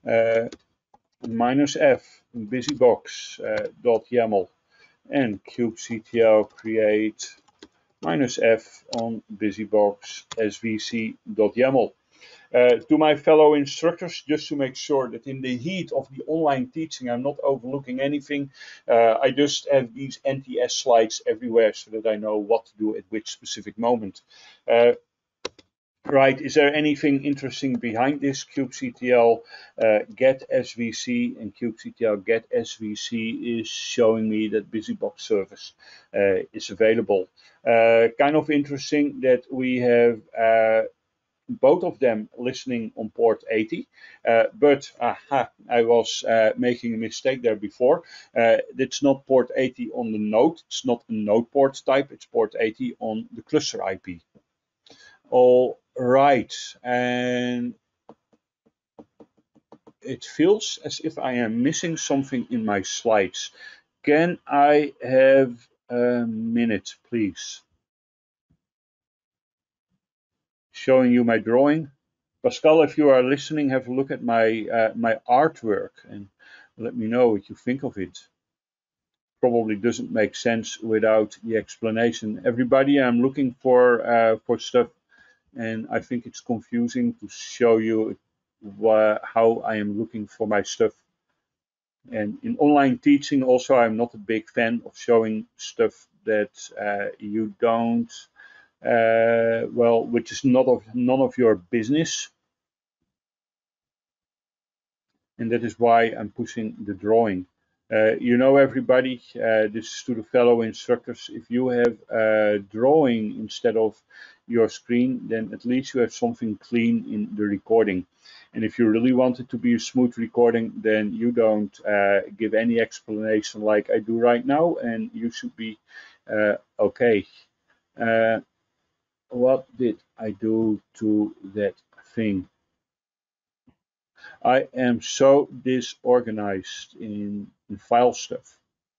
-f busybox.yaml and kubectl create -f on busybox svc.yaml. To my fellow instructors, just to make sure that in the heat of the online teaching I'm not overlooking anything, I just have these NTS slides everywhere so that I know what to do at which specific moment. Right, is there anything interesting behind this? kubectl get svc, and kubectl get svc is showing me that BusyBox service is available. Kind of interesting that we have both of them listening on port 80, but I was making a mistake there before. It's not port 80 on the node, it's not a node port type, it's port 80 on the cluster IP. All right, and it feels as if I am missing something in my slides. Can I have a minute, please? Showing you my drawing. Pascal, if you are listening, have a look at my my artwork and let me know what you think of it. probably doesn't make sense without the explanation. Everybody, I'm looking for stuff, and I think it's confusing to show you how I am looking for my stuff. And in online teaching, also, I'm not a big fan of showing stuff that you don't, well, which is none of your business. And that is why I'm pushing the drawing. You know, everybody, this is to the fellow instructors. If you have a drawing instead of your screen, then at least you have something clean in the recording. And if you really want it to be a smooth recording, then you don't give any explanation like I do right now, and you should be okay. What did I do to that thing? I am so disorganized in file stuff.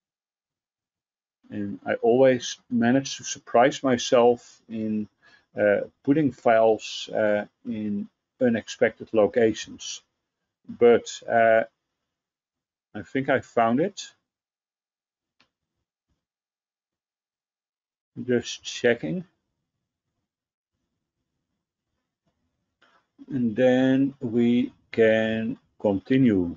And I always manage to surprise myself in putting files in unexpected locations. But I think I found it. Just checking. And then we can continue.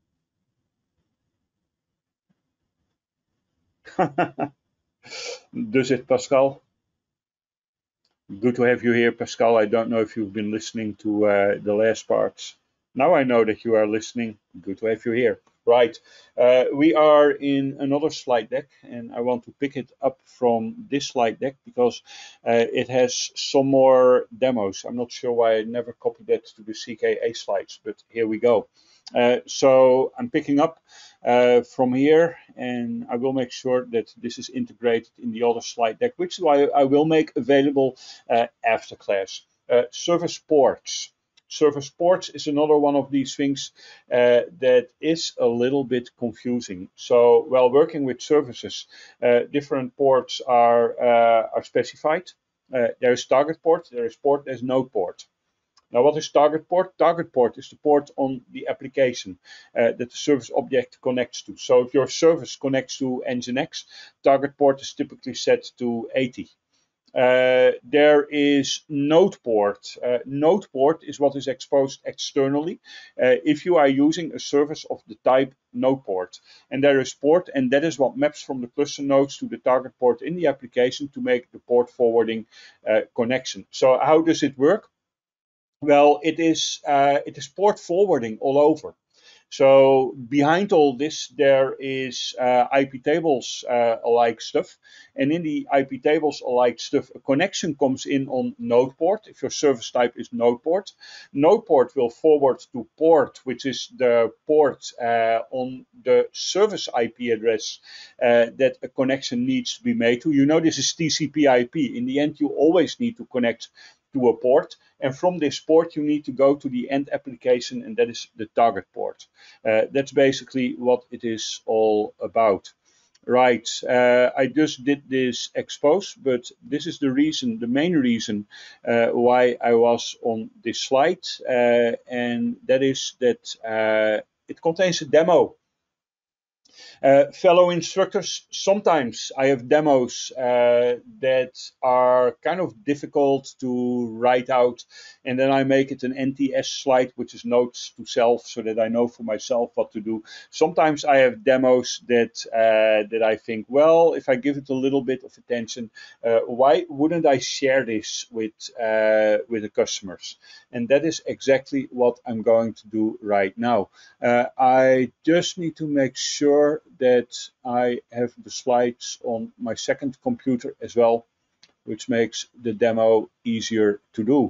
Does it, Pascal? Good to have you here, Pascal. I don't know if you've been listening to the last parts. Now I know that you are listening. Good to have you here. Right. We are in another slide deck, and I want to pick it up from this slide deck because it has some more demos. I'm not sure why I never copied that to the CKA slides, but here we go. So I'm picking up from here, and I will make sure that this is integrated in the other slide deck, which I will make available after class. Service ports. Service ports is another one of these things that is a little bit confusing. So while working with services, different ports are specified. There is target port, there is port, there's node port. Now, what is target port? Target port is the port on the application that the service object connects to. So if your service connects to Nginx, target port is typically set to 80. There is node port. Node port is what is exposed externally if you are using a service of the type node port. And there is port, and that is what maps from the cluster nodes to the target port in the application to make the port forwarding connection. So how does it work? Well, it is port forwarding all over. So behind all this, there is IP tables alike stuff. And in the IP tables alike stuff, a connection comes in on node port. If your service type is node port, node port will forward to port, which is the port on the service IP address that a connection needs to be made to. You know, this is TCP/IP. In the end, you always need to connect to a port, and from this port you need to go to the end application, and that is the target port. That's basically what it is all about. Right, I just did this expose, but this is the reason, the main reason why I was on this slide, and that is that it contains a demo. Fellow instructors, sometimes I have demos that are kind of difficult to write out, and then I make it an NTS slide, which is notes to self, so that I know for myself what to do. Sometimes I have demos that I think, well, if I give it a little bit of attention, why wouldn't I share this with the customers? And that is exactly what I'm going to do right now. I just need to make sure that I have the slides on my second computer as well, which makes the demo easier to do.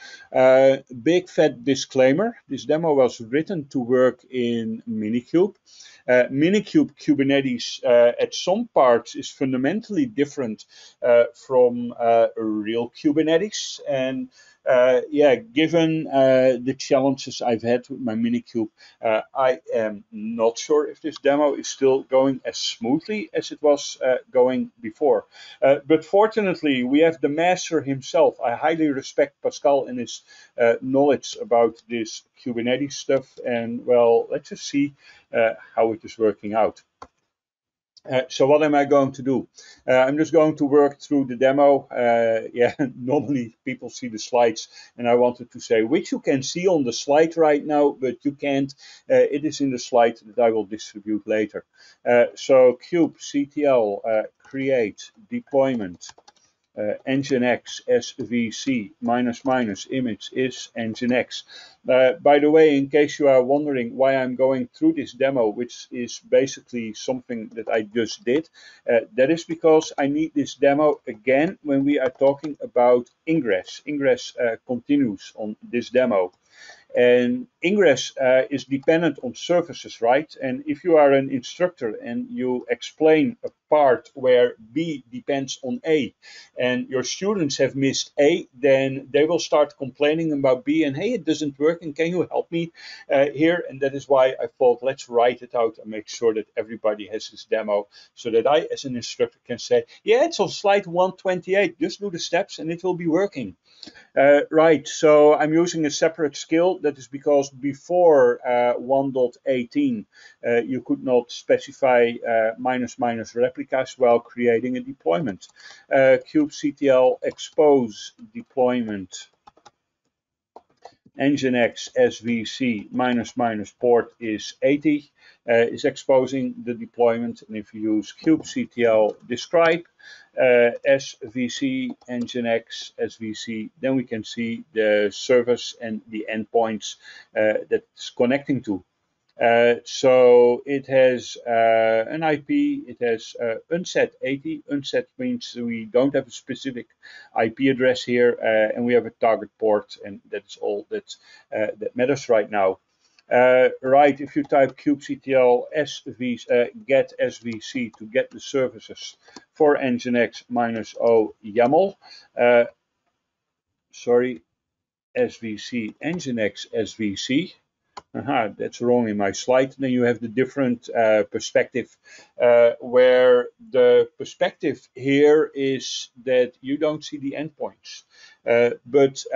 Big fat disclaimer, this demo was written to work in Minikube. Minikube Kubernetes at some parts is fundamentally different from real Kubernetes, and yeah, given the challenges I've had with my Minikube, I am not sure if this demo is still going as smoothly as it was going before. But fortunately, we have the master himself. I highly respect Pascal and his knowledge about this Kubernetes stuff. And well, let's just see how it is working out. So what am I going to do? I'm just going to work through the demo. Yeah, normally people see the slides, and I wanted to say which you can see on the slide right now, but you can't. It is in the slide that I will distribute later. So kubectl create deployment nginx svc minus minus image is nginx. By the way, in case you are wondering why I'm going through this demo, which is basically something that I just did, that is because I need this demo again when we are talking about Ingress. Ingress continues on this demo. And Ingress is dependent on services, right? And if you are an instructor and you explain a part where B depends on A, and your students have missed A, then they will start complaining about B and, hey, it doesn't work, and can you help me here? And that is why I thought, let's write it out and make sure that everybody has this demo so that I, as an instructor, can say, yeah, it's on slide 128, just do the steps and it will be working. Right, so I'm using a separate skill. That is because before 1.18 you could not specify minus minus replicas while creating a deployment. kubectl expose deployment nginx svc minus minus port is 80 is exposing the deployment. And if you use kubectl describe svc nginx svc, then we can see the service and the endpoints that's connecting to. So it has an IP, it has unset 80. Unset means we don't have a specific IP address here, and we have a target port, and that's all that matters right now. Right, if you type kubectl get svc to get the services for nginx minus o YAML, sorry, svc nginx svc. That's wrong in my slide. Then you have the different perspective, where the perspective here is that you don't see the endpoints. But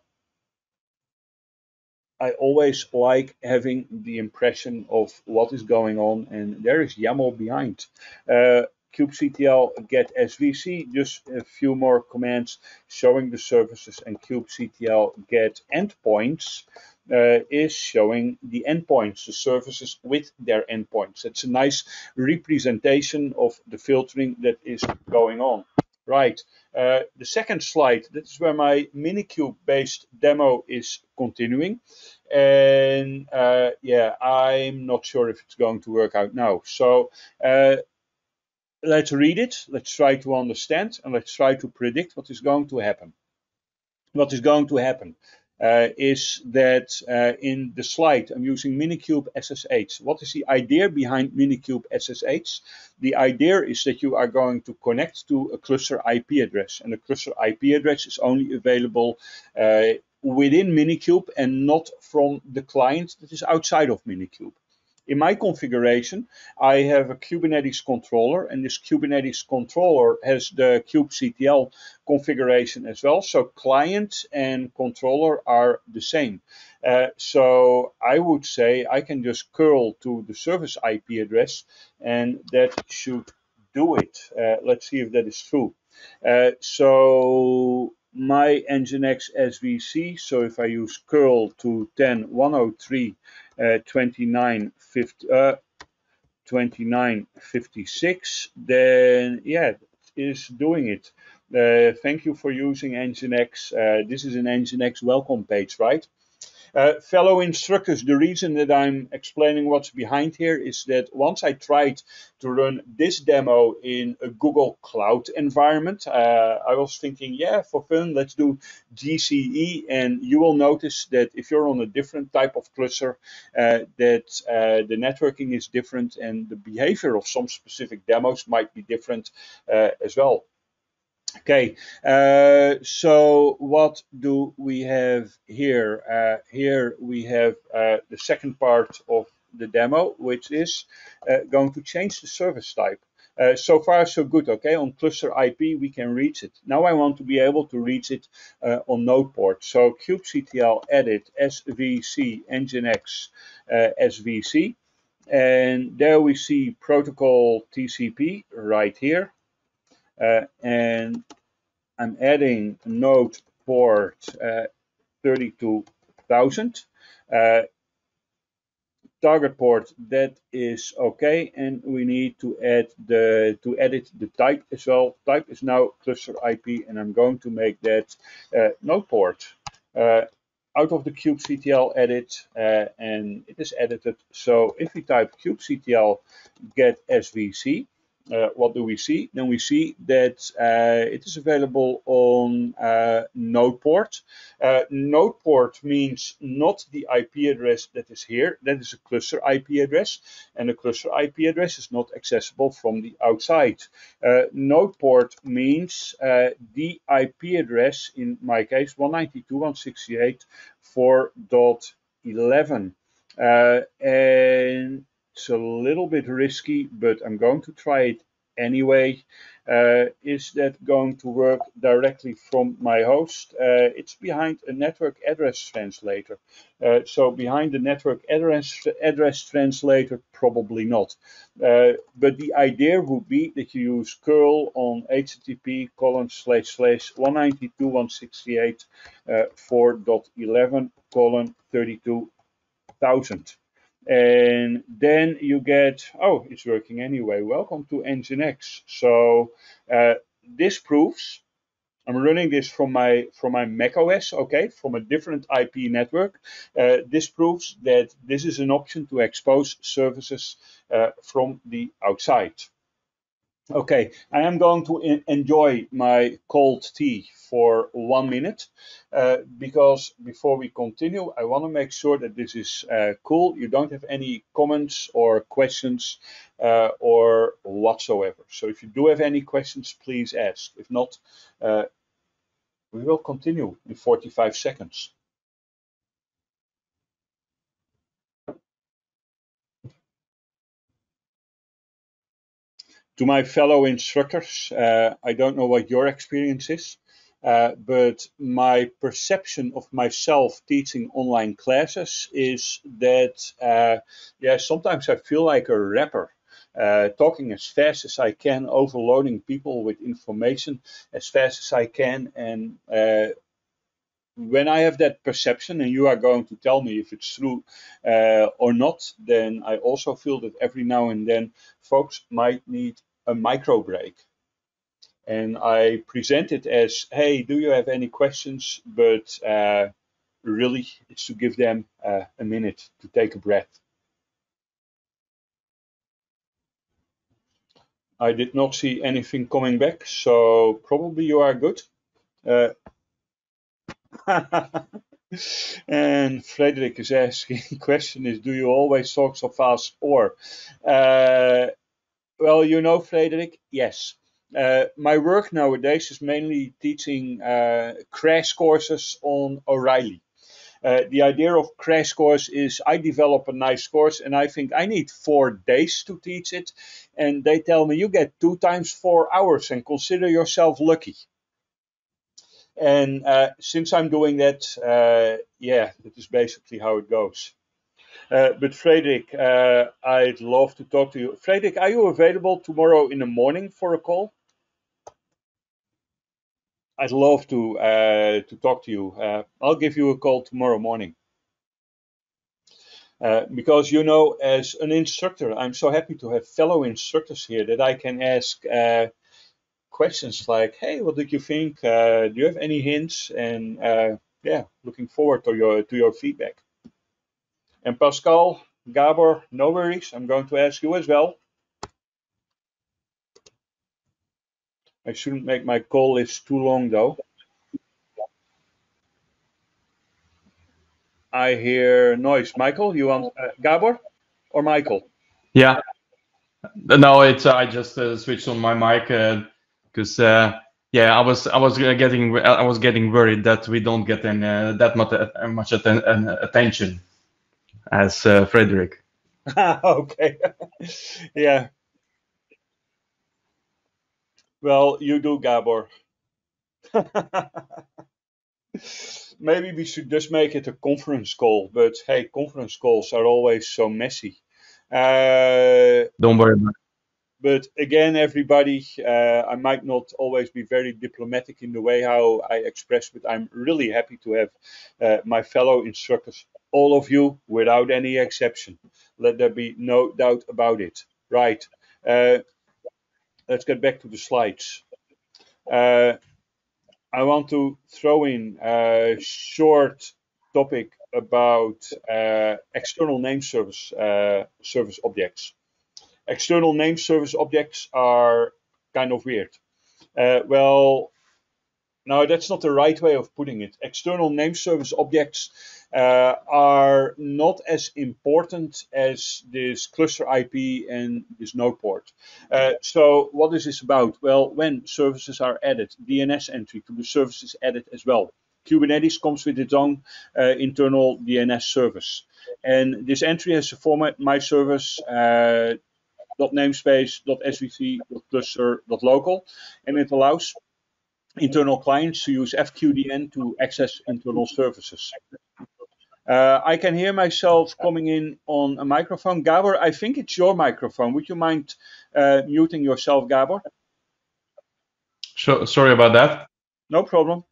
I always like having the impression of what is going on, and there is YAML behind. kubectl get svc, just a few more commands showing the services, and kubectl get endpoints is showing the endpoints, the services with their endpoints. It's a nice representation of the filtering that is going on. Right, the second slide, that's where my Minikube based demo is continuing. And yeah, I'm not sure if it's going to work out now. So let's read it, let's try to understand, and let's try to predict what is going to happen. What is going to happen is that in the slide I'm using Minikube SSH. What is the idea behind Minikube SSH? The idea is that you are going to connect to a cluster IP address, and the cluster IP address is only available within Minikube and not from the client that is outside of Minikube. In my configuration, I have a Kubernetes controller, and this Kubernetes controller has the kubectl configuration as well. So client and controller are the same. So I would say I can just curl to the service IP address, and that should do it. Let's see if that is true. So my nginx svc, so if I use curl to 10.103 2956, then yeah, it is doing it. Thank you for using nginx. This is an nginx welcome page, right? Fellow instructors, the reason that I'm explaining what's behind here is that once I tried to run this demo in a Google Cloud environment, I was thinking, yeah, for fun, let's do GCE. And you will notice that if you're on a different type of cluster, that the networking is different, and the behavior of some specific demos might be different as well. Okay, so what do we have here? Here we have the second part of the demo, which is going to change the service type. So far, so good, okay? On cluster IP, we can reach it. Now I want to be able to reach it on node port. So kubectl edit svc nginx svc. And there we see protocol TCP right here. And I'm adding node port 32,000. Target port, that is okay, and we need to edit the type as well. Type is now cluster IP, and I'm going to make that node port. Out of the kubectl edit, and it is edited. So if we type kubectl get svc, what do we see? Then we see that it is available on node port. Node port means not the IP address that is here. That is a cluster IP address, and a cluster IP address is not accessible from the outside. Node port means the IP address, in my case 192.168.4.11. And it's a little bit risky, but I'm going to try it anyway. Is that going to work directly from my host? It's behind a network address translator. So behind the network address translator, probably not. But the idea would be that you use curl on http://192.168.4.11:32,000. And then you get, oh, it's working anyway. Welcome to Nginx. So this proves, I'm running this from my Mac OS, okay, from a different IP network. This proves that this is an option to expose services from the outside. Okay, I am going to enjoy my cold tea for 1 minute because before we continue, I want to make sure that this is cool. You don't have any comments or questions or whatsoever. So if you do have any questions, please ask. If not, we will continue in 45 seconds. To my fellow instructors, I don't know what your experience is, but my perception of myself teaching online classes is that, yeah, sometimes I feel like a rapper. Talking as fast as I can, overloading people with information as fast as I can, and when I have that perception, and you are going to tell me if it's true or not, then I also feel that every now and then folks might need a micro break. And I present it as, hey, do you have any questions? But really, it's to give them a minute to take a breath. I did not see anything coming back, so probably you are good. And Frederick is asking, question is, do you always talk so fast? Or, well, you know, Frederick, yes. My work nowadays is mainly teaching crash courses on O'Reilly. The idea of crash course is I develop a nice course and I think I need 4 days to teach it. And they tell me you get 2 times 4 hours and consider yourself lucky. And since I'm doing that, yeah, that is basically how it goes. But Frederick, I'd love to talk to you. Frederick, are you available tomorrow in the morning for a call? I'd love to talk to you. I'll give you a call tomorrow morning. Because, you know, as an instructor, I'm so happy to have fellow instructors here that I can ask questions like, hey, what did you think? Do you have any hints? And yeah, looking forward to your feedback. And Pascal, Gabor, no worries. I'm going to ask you as well. I shouldn't make my call list too long though. I hear noise. Michael, you want Gabor or Michael? Yeah. No, it's I just switched on my mic because yeah, I was getting worried that we don't get that much attention as Frederick. Okay. Yeah. Well, you do, Gabor. Maybe we should just make it a conference call, but hey, conference calls are always so messy. Don't worry about it. But again, everybody, I might not always be very diplomatic in the way how I express, but I'm really happy to have my fellow instructors, all of you, without any exception. Let there be no doubt about it. Right. Let's get back to the slides. I want to throw in a short topic about external name service objects. External name service objects are kind of weird. Well, no, that's not the right way of putting it. External name service objects are not as important as this cluster IP and this node port. So what is this about? Well, when services are added, DNS entry to the service is added as well. Kubernetes comes with its own internal DNS service. And this entry has a format, my service, .namespace, .svc, .cluster, .local, and it allows internal clients to use FQDN to access internal services. I can hear myself coming in on a microphone. Gabor, I think it's your microphone. Would you mind muting yourself, Gabor? Sure, sorry about that. No problem.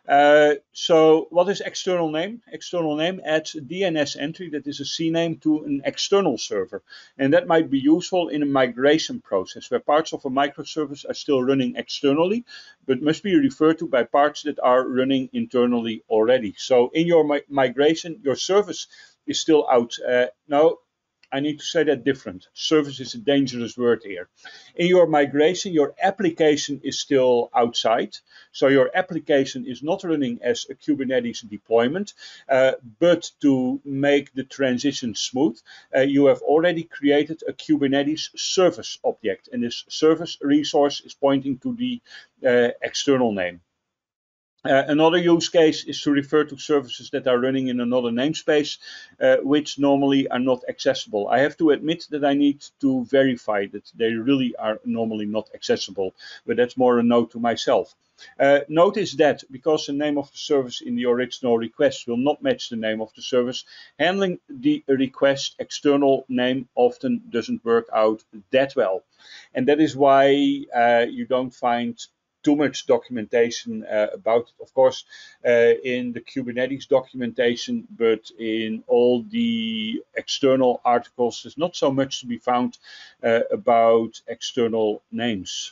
So what is external name? External name adds a DNS entry that is a CNAME to an external server. And that might be useful in a migration process where parts of a microservice are still running externally, but must be referred to by parts that are running internally already. So in your migration, your service is still out. No, I need to say that different. Service is a dangerous word here. In your migration, your application is still outside. So your application is not running as a Kubernetes deployment, but to make the transition smooth, you have already created a Kubernetes service object. And this service resource is pointing to the external name. Another use case is to refer to services that are running in another namespace, which normally are not accessible. I have to admit that I need to verify that they really are normally not accessible, but that's more a note to myself. Notice that because the name of the service in the original request will not match the name of the service, handling the request external name often doesn't work out that well. And that is why you don't find too much documentation about it, of course, in the Kubernetes documentation, but in all the external articles, there's not so much to be found about external names.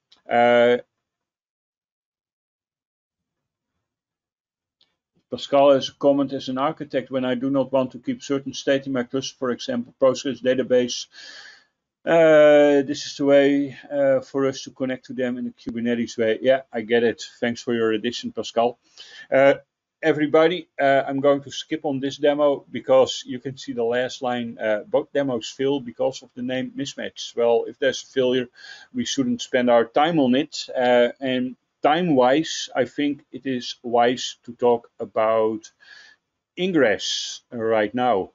Pascal has a comment: as an architect, when I do not want to keep certain state in my cluster, for example, Postgres database, this is the way for us to connect to them in a Kubernetes way. Yeah, I get it. Thanks for your addition, Pascal. Everybody, I'm going to skip on this demo because you can see the last line. Both demos fail because of the name mismatch. Well, if there's a failure, we shouldn't spend our time on it. And time-wise, I think it is wise to talk about Ingress right now.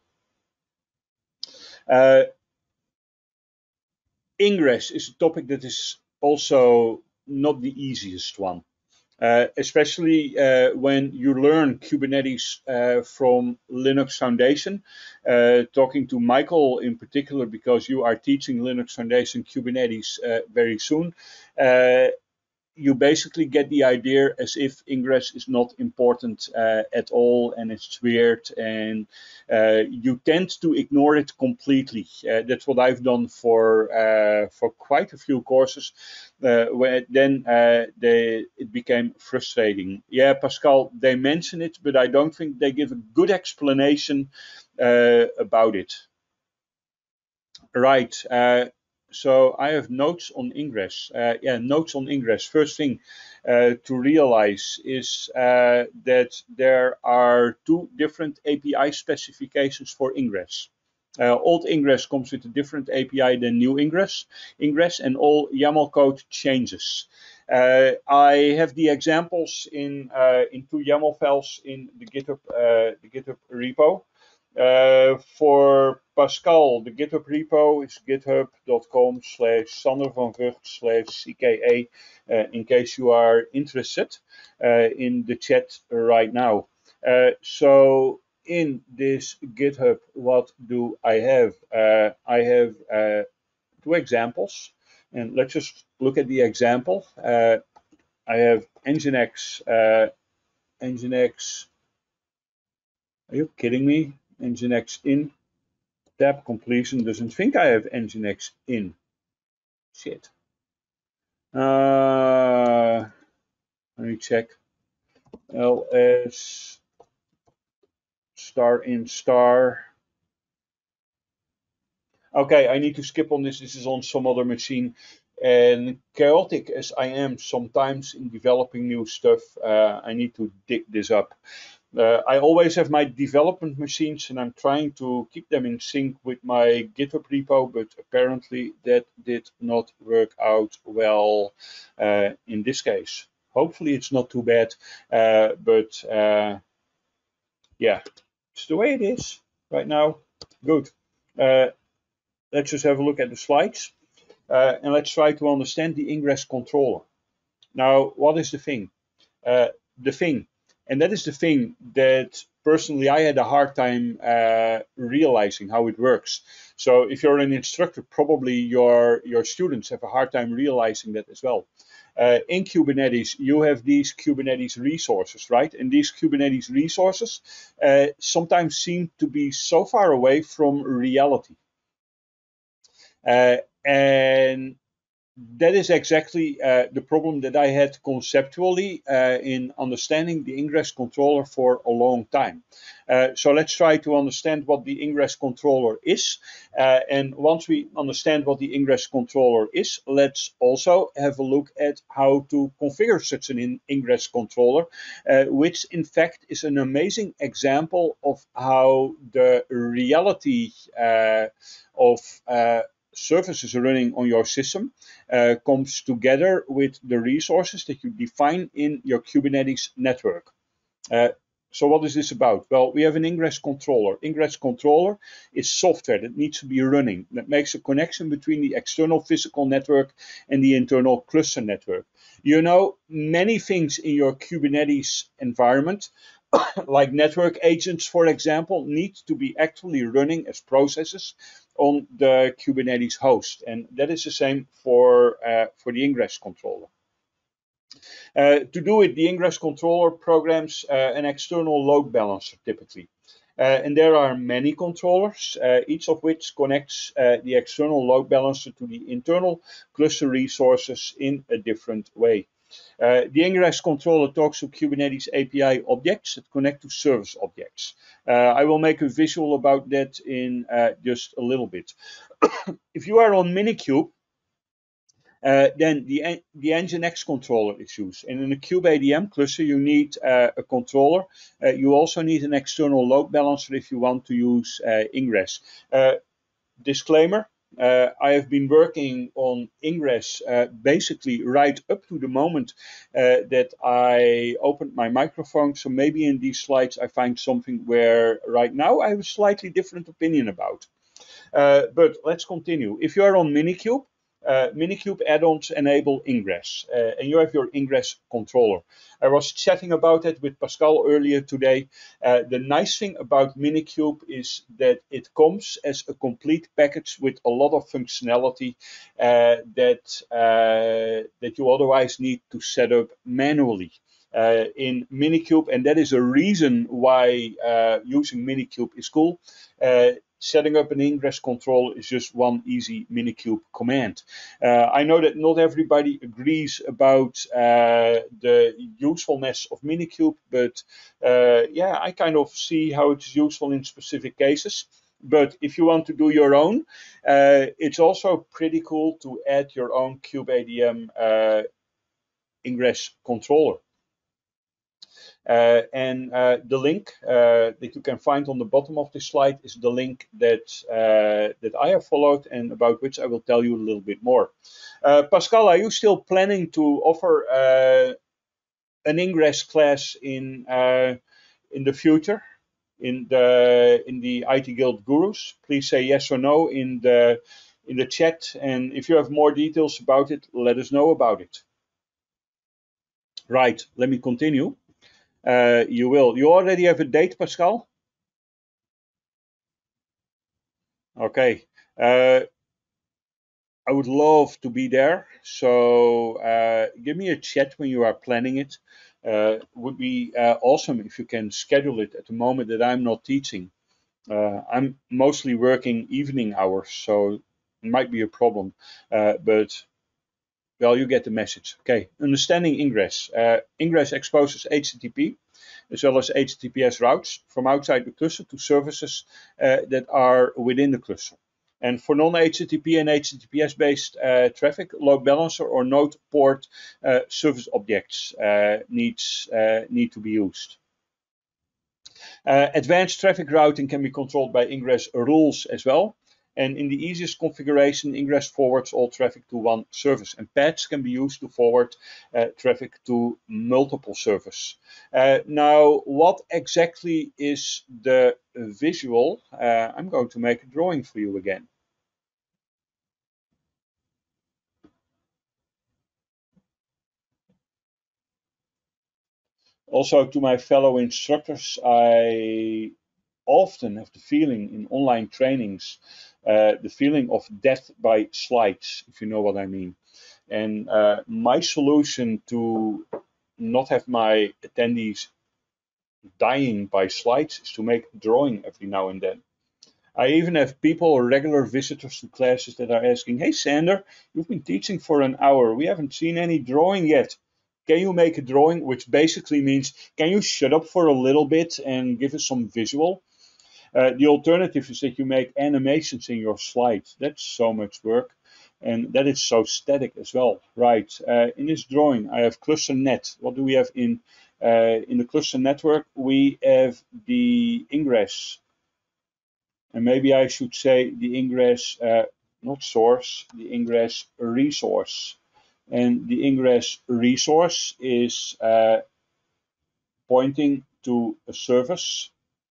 Ingress is a topic that is also not the easiest one, especially when you learn Kubernetes from Linux Foundation. Talking to Michael in particular, because you are teaching Linux Foundation Kubernetes very soon. You basically get the idea as if Ingress is not important at all, and it's weird, and you tend to ignore it completely. That's what I've done for quite a few courses. Where then it became frustrating. Yeah, Pascal, they mention it, but I don't think they give a good explanation about it. Right. So I have notes on Ingress. Notes on Ingress. First thing to realize is that there are two different API specifications for Ingress. Old Ingress comes with a different API than new Ingress, and all YAML code changes. I have the examples in two YAML files in the GitHub repo. For Pascal, the GitHub repo is github.com/sandervanvugt/CKA, in case you are interested, in the chat right now. So in this GitHub, what do I have? I have 2 examples, and let's just look at the example. I have Nginx. Nginx. Are you kidding me? Nginx in tab completion doesn't think I have Nginx in. Shit. Let me check. ls star in star. Okay, I need to skip on this. This is on some other machine. And chaotic as I am sometimes in developing new stuff, I need to dig this up. I always have my development machines and I'm trying to keep them in sync with my GitHub repo, but apparently that did not work out well in this case. Hopefully it's not too bad, but yeah, it's the way it is right now. Good. Let's just have a look at the slides and let's try to understand the ingress controller. Now, what is the thing? And that is the thing that personally I had a hard time realizing how it works. So if you're an instructor, probably your students have a hard time realizing that as well. In Kubernetes, you have these Kubernetes resources, right? And these Kubernetes resources sometimes seem to be so far away from reality. And that is exactly the problem that I had conceptually in understanding the ingress controller for a long time. So let's try to understand what the ingress controller is. And once we understand what the ingress controller is, let's also have a look at how to configure such an ingress controller, which in fact is an amazing example of how the reality of services running on your system comes together with the resources that you define in your Kubernetes network. So what is this about? Well, we have an ingress controller. Ingress controller is software that needs to be running, that makes a connection between the external physical network and the internal cluster network. You know, many things in your Kubernetes environment, like network agents, for example, need to be actually running as processes on the Kubernetes host. And that is the same for the ingress controller. To do it, the ingress controller programs an external load balancer typically. And there are many controllers, each of which connects the external load balancer to the internal cluster resources in a different way. The ingress controller talks to Kubernetes API objects that connect to service objects. I will make a visual about that in just a little bit. If you are on Minikube, then the Nginx controller is used. And in a kubeadm cluster, you need a controller. You also need an external load balancer if you want to use ingress. Disclaimer. I have been working on ingress basically right up to the moment that I opened my microphone. So maybe in these slides I find something where right now I have a slightly different opinion about. But let's continue. If you are on Minikube, Minikube add-ons enable ingress, and you have your ingress controller. I was chatting about it with Pascal earlier today. The nice thing about Minikube is that it comes as a complete package with a lot of functionality that you otherwise need to set up manually. In Minikube, and that is a reason why using Minikube is cool. Setting up an ingress control is just one easy Minikube command. I know that not everybody agrees about the usefulness of Minikube, but yeah, I kind of see how it's useful in specific cases. But if you want to do your own, it's also pretty cool to add your own kubeadm ingress controller. And the link that you can find on the bottom of this slide is the link that I have followed and about which I will tell you a little bit more. Pascal, are you still planning to offer an ingress class in the future in the IT Guild Gurus? Please say yes or no in the chat, and if you have more details about it, let us know about it. Right, let me continue. You will. You already have a date, Pascal? Okay. I would love to be there. So give me a chat when you are planning it. Would be awesome if you can schedule it at the moment that I'm not teaching. I'm mostly working evening hours, so it might be a problem. But well, you get the message. Okay, understanding Ingress. Ingress exposes HTTP as well as HTTPS routes from outside the cluster to services that are within the cluster. And for non-HTTP and HTTPS based traffic, load balancer or node port service objects need to be used. Advanced traffic routing can be controlled by Ingress rules as well. And in the easiest configuration, Ingress forwards all traffic to one service. And paths can be used to forward traffic to multiple servers. Now, what exactly is the visual? I'm going to make a drawing for you again. Also, to my fellow instructors, I often have the feeling in online trainings, the feeling of death by slides, if you know what I mean. And my solution to not have my attendees dying by slides is to make a drawing every now and then. I even have people, regular visitors to classes, that are asking, "Hey Sander, you've been teaching for an hour. We haven't seen any drawing yet. Can you make a drawing?" Which basically means, can you shut up for a little bit and give us some visual? The alternative is that you make animations in your slides. That's so much work, and that is so static as well. Right. In this drawing, I have cluster net. What do we have in the cluster network? We have the ingress, and maybe I should say the ingress, not source, the ingress resource. And the ingress resource is pointing to a service,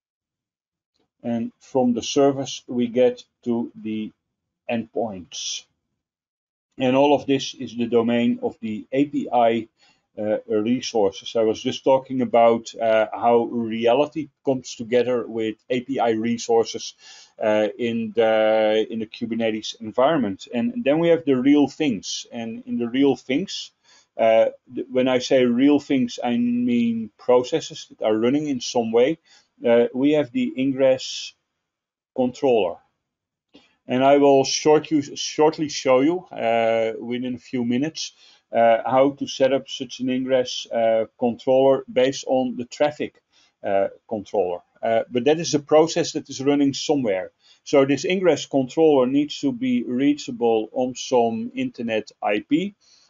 and from the service we get to the endpoints. And all of this is the domain of the API resources. I was just talking about how reality comes together with API resources in the Kubernetes environment. And then we have the real things. And in the real things, when I say real things, I mean processes that are running in some way. We have the ingress controller. And I will shortly show you within a few minutes how to set up such an ingress controller based on the traffic controller. But that is a process that is running somewhere. So this ingress controller needs to be reachable on some internet IP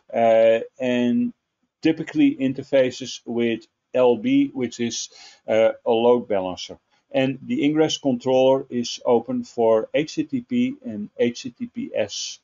and typically interfaces with LB, which is a load balancer. And the ingress controller is open for HTTP and HTTPS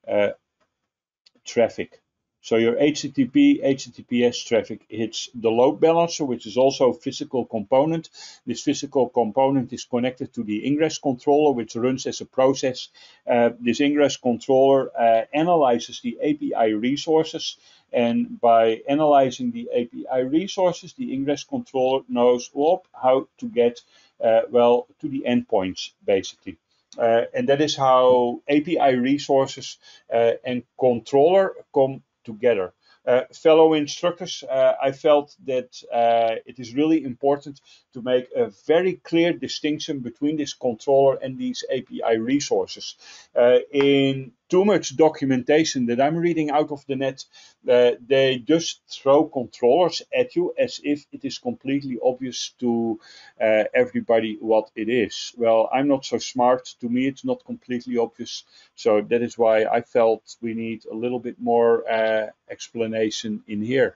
traffic. So your HTTP, HTTPS traffic hits the load balancer, which is also a physical component. This physical component is connected to the ingress controller, which runs as a process. This ingress controller analyzes the API resources. And by analyzing the API resources, the ingress controller knows how to get to the endpoints, basically. And that is how API resources and controller come together. Fellow instructors, I felt that it is really important to make a very clear distinction between this controller and these API resources. In too much documentation that I'm reading out of the net, they just throw controllers at you as if it is completely obvious to everybody what it is. Well, I'm not so smart. To me, it's not completely obvious. So that is why I felt we need a little bit more explanation in here.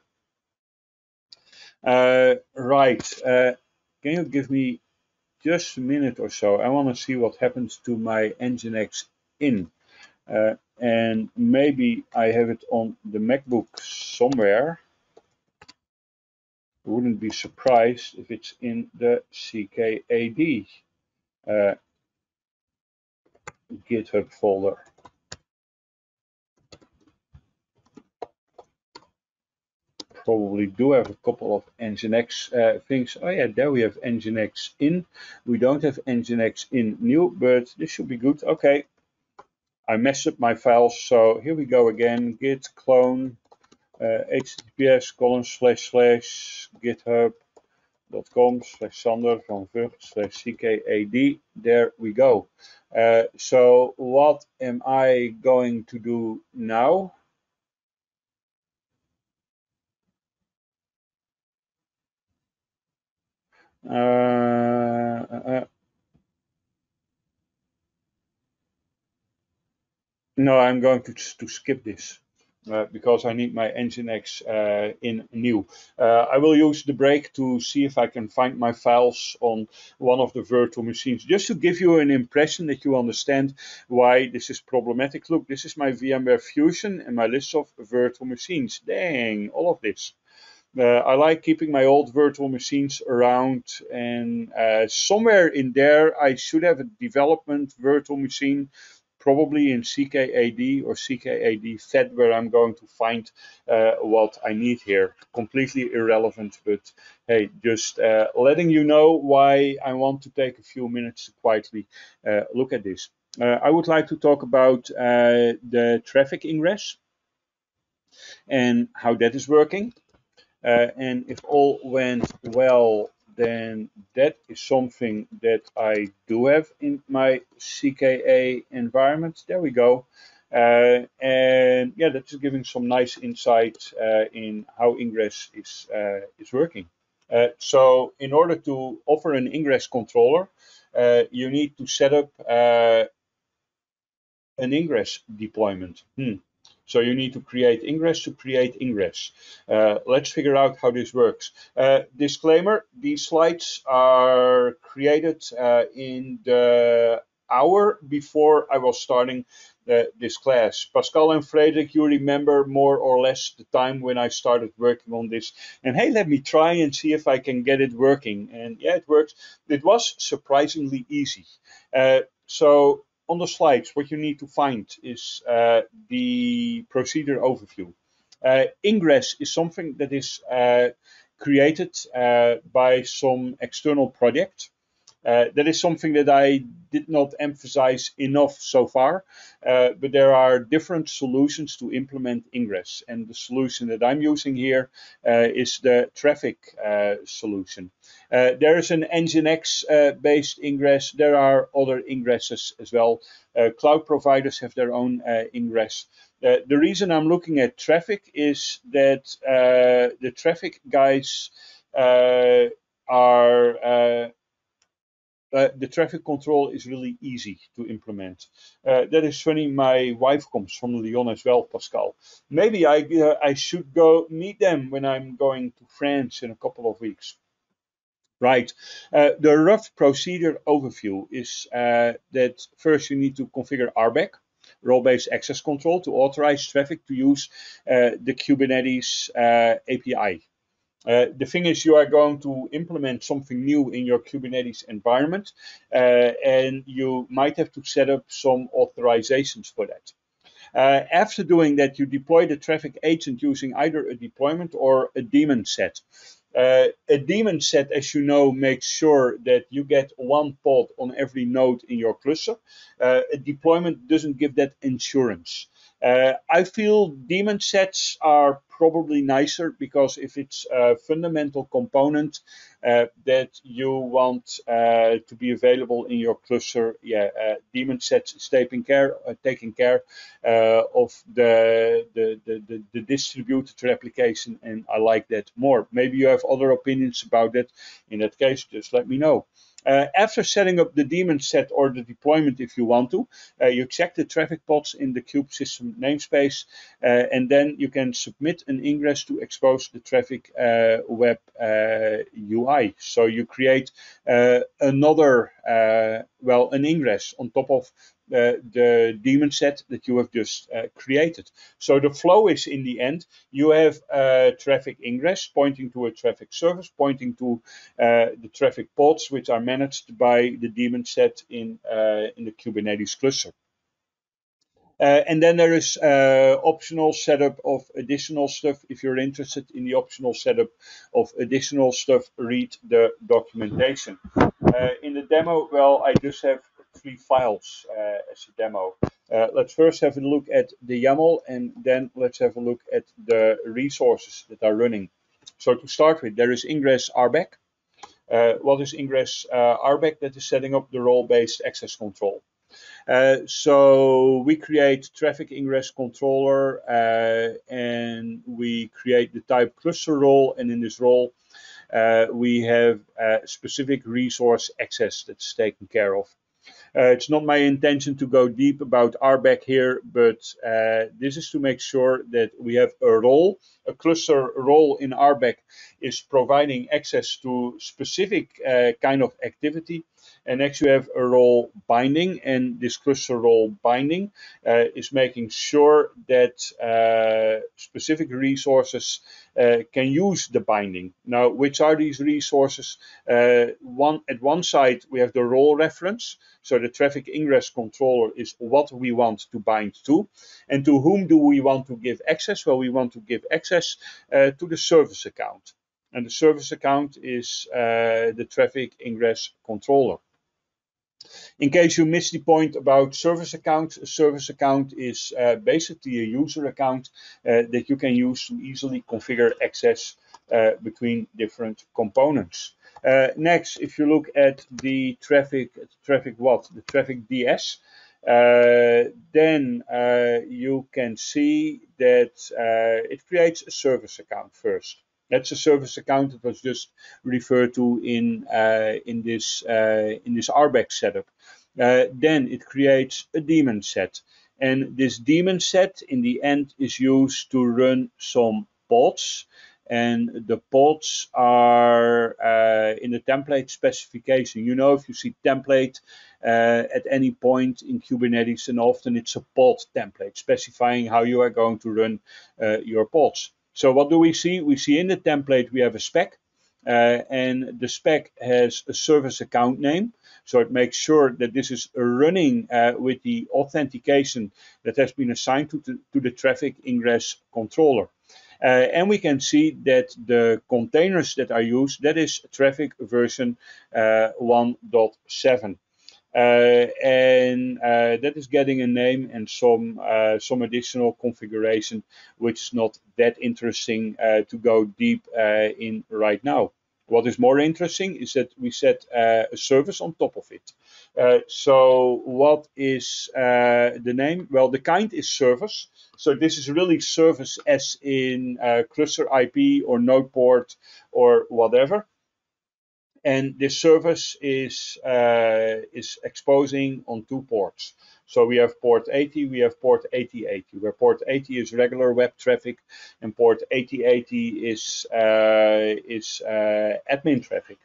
Right. Can you give me just a minute or so? I want to see what happens to my Nginx in. And maybe I have it on the MacBook somewhere. Wouldn't be surprised if it's in the CKAD GitHub folder. probably do have a couple of Nginx things. Oh yeah, there we have Nginx in. We don't have Nginx in new, but this should be good. Okay, I messed up my files, so here we go again. Git clone https://github.com/Sander van Vught/ckad. There we go. So what am I going to do now? No, I'm going to skip this. Because I need my Nginx in new. I will use the break to see if I can find my files on one of the virtual machines, just to give you an impression that you understand why this is problematic. Look, this is my VMware Fusion and my list of virtual machines. Dang, all of this. I like keeping my old virtual machines around, and somewhere in there I should have a development virtual machine, probably in CKAD or CKAD Fed, where I'm going to find what I need here. Completely irrelevant, but hey, just letting you know why I want to take a few minutes to quietly look at this. I would like to talk about the traffic ingress and how that is working. And if all went well, then that is something that I do have in my CKA environment. There we go. And yeah, that's giving some nice insight in how ingress is working. So in order to offer an ingress controller, you need to set up an ingress deployment. So you need to create ingress. Let's figure out how this works. Disclaimer, these slides are created in the hour before I was starting this class. Pascal and Frederick, you remember more or less the time when I started working on this. And hey, let me try and see if I can get it working. And yeah, it works. It was surprisingly easy. So on the slides, what you need to find is the procedure overview. Ingress is something that is created by some external project. That is something that I did not emphasize enough so far, but there are different solutions to implement ingress. And the solution that I'm using here is the traffic solution. There is an Nginx based ingress. There are other ingresses as well. Cloud providers have their own ingress. The reason I'm looking at traffic is that the traffic guys are the traffic control is really easy to implement. That is funny. My wife comes from Lyon as well, Pascal. Maybe I should go meet them when I'm going to France in a couple of weeks. Right. The rough procedure overview is that first you need to configure RBAC, role-based access control, to authorize traffic to use the Kubernetes API. The thing is, you are going to implement something new in your Kubernetes environment, and you might have to set up some authorizations for that. After doing that, you deploy the traffic agent using either a deployment or a daemon set. A daemon set, as you know, makes sure that you get one pod on every node in your cluster. A deployment doesn't give that insurance. I feel daemon sets are probably nicer, because if it's a fundamental component that you want to be available in your cluster, yeah, daemon sets is taking care of the distributed replication, and I like that more. Maybe you have other opinions about that. In that case, just let me know. After setting up the daemon set or the deployment, if you want to, you check the traffic pods in the kube system namespace, and then you can submit an ingress to expose the traffic web UI. So you create another, an ingress on top of the daemon set that you have just created. So the flow is, in the end, you have a traffic ingress pointing to a traffic service, pointing to the traffic pods, which are managed by the daemon set in the Kubernetes cluster. And then there is optional setup of additional stuff. If you're interested in the optional setup of additional stuff, read the documentation. In the demo, well, I just have 3 files as a demo. Let's first have a look at the YAML, and then let's have a look at the resources that are running. So to start with, there is ingress RBAC. What is ingress RBAC? That is setting up the role-based access control. So we create traffic ingress controller, and we create the type cluster role, and in this role we have specific resource access that's taken care of. It's not my intention to go deep about RBAC here, but this is to make sure that we have a role. A cluster role in RBAC is providing access to specific kind of activity. And next you have a role binding, and this cluster role binding is making sure that specific resources can use the binding. Now, which are these resources? At one side we have the role reference. So the traffic ingress controller is what we want to bind to. And to whom do we want to give access? Well, we want to give access to the service account. And the service account is the traffic ingress controller. In case you missed the point about service account, a service account is basically a user account that you can use to easily configure access between different components. Next, if you look at the traffic DS, then you can see that it creates a service account first. That's a service account that was just referred to in this RBAC setup. Then it creates a daemon set, and this daemon set in the end is used to run some pods. And the pods are in the template specification. You know, if you see template at any point in Kubernetes, and often it's a pod template specifying how you are going to run your pods. So what do we see? We see in the template we have a spec, and the spec has a service account name. So it makes sure that this is running with the authentication that has been assigned to the traffic ingress controller. And we can see that the containers that are used, that is traffic version 1.7. And that is getting a name and some additional configuration, which is not that interesting to go deep in right now. What is more interesting is that we set a service on top of it. So what is the name? Well, the kind is service. So this is really service as in cluster IP or node port or whatever. And this service is exposing on 2 ports. So we have port 80, we have port 8080, where port 80 is regular web traffic and port 8080 is admin traffic.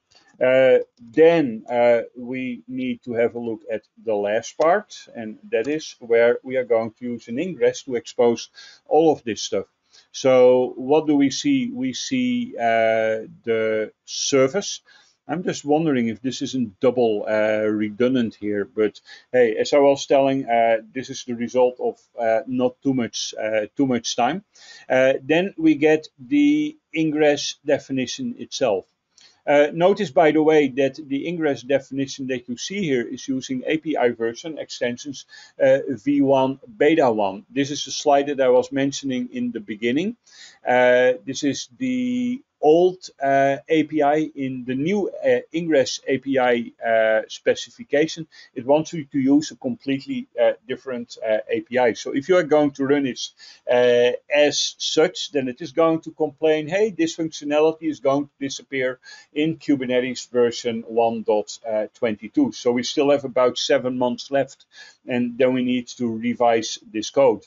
Then we need to have a look at the last part, and that is where we are going to use an ingress to expose all of this stuff. So what do we see? We see the service. I'm just wondering if this isn't double redundant here, but hey, as I was telling, this is the result of not too much time. Then we get the ingress definition itself. Notice, by the way, that the ingress definition that you see here is using API version extensions v1 beta 1. This is the slide that I was mentioning in the beginning. This is the old API. In the new ingress API specification, it wants you to use a completely different API. So if you are going to run it as such, then it is going to complain, hey, this functionality is going to disappear in Kubernetes version 1.22. So we still have about 7 months left, and then we need to revise this code.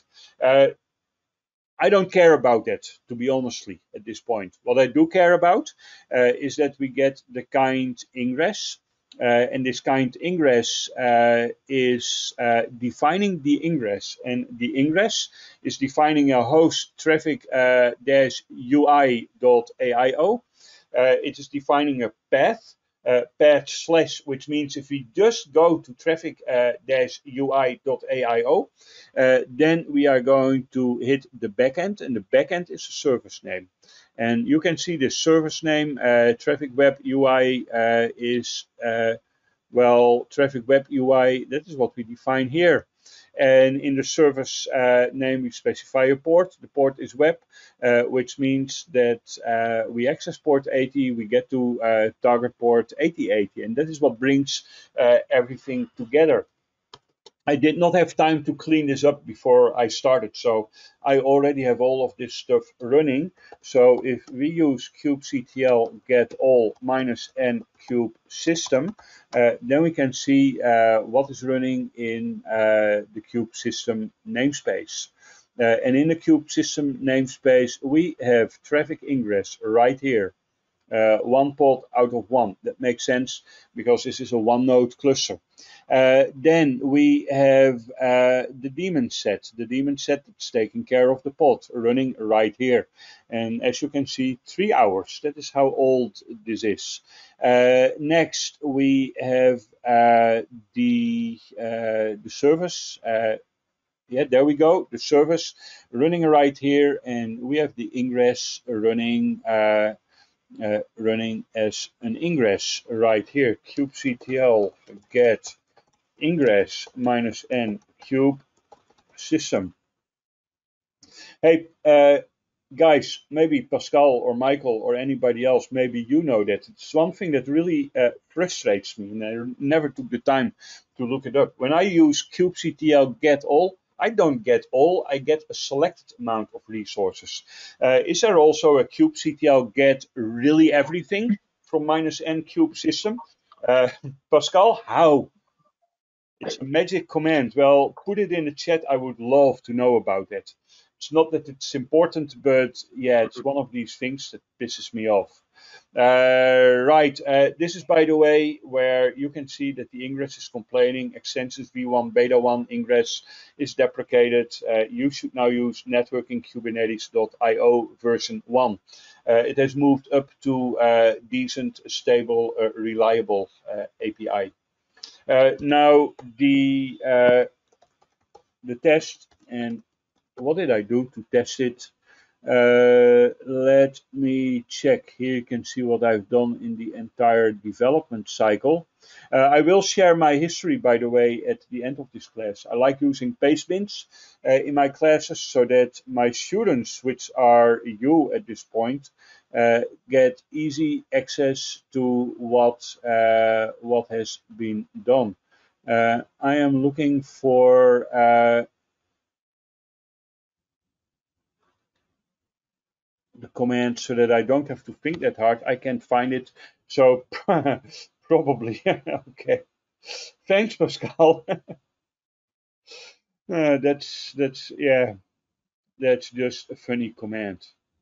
I don't care about that, to be honestly, at this point. What I do care about is that we get the kind ingress, and this kind ingress is defining the ingress, and the ingress is defining a host traffic-ui.aio. It is defining a path path/, which means if we just go to traffic-ui.aio, then we are going to hit the backend, and the backend is a service name. And you can see the service name, Traffic Web UI, is, well, Traffic Web UI, that is what we define here. And in the service name, we specify a port. The port is web, which means that we access port 80, we get to target port 8080, and that is what brings everything together. I did not have time to clean this up before I started, so I already have all of this stuff running. So if we use kubectl get all -n kube system, then we can see what is running in the kube system namespace. And in the kube system namespace, we have traffic ingress right here. One pod out of one. That makes sense because this is a one node cluster. Then we have the daemon set. The daemon set that's taking care of the pod running right here. And as you can see, 3 hours. That is how old this is. Next, we have the service. Yeah, there we go. The service running right here, and we have the ingress running as an ingress right here. kubectl get ingress -n kube system. Hey, guys, maybe Pascal or Michael or anybody else, maybe you know that. It's one thing that really frustrates me, and I never took the time to look it up. When I use kubectl get all, I don't get all, I get a selected amount of resources. Is there also a kubectl get really everything from -n kube system? Pascal, how? It's a magic command. Well, put it in the chat. I would love to know about it. It's not that it's important, but yeah, it's one of these things that pisses me off. Right, this is, by the way, where you can see that the ingress is complaining. Extensions v1 beta 1 ingress is deprecated. You should now use networking kubernetes.io version 1. It has moved up to decent, stable, reliable API. Now the test, and what did I do to test it? Let me check. Here you can see what I've done in the entire development cycle. I will share my history, by the way, at the end of this class. I like using pastebins in my classes so that my students, which are you at this point, get easy access to what has been done. I am looking for the command so that I don't have to think that hard. I can't find it, so probably okay. Thanks, Pascal. That's yeah, that's just a funny command.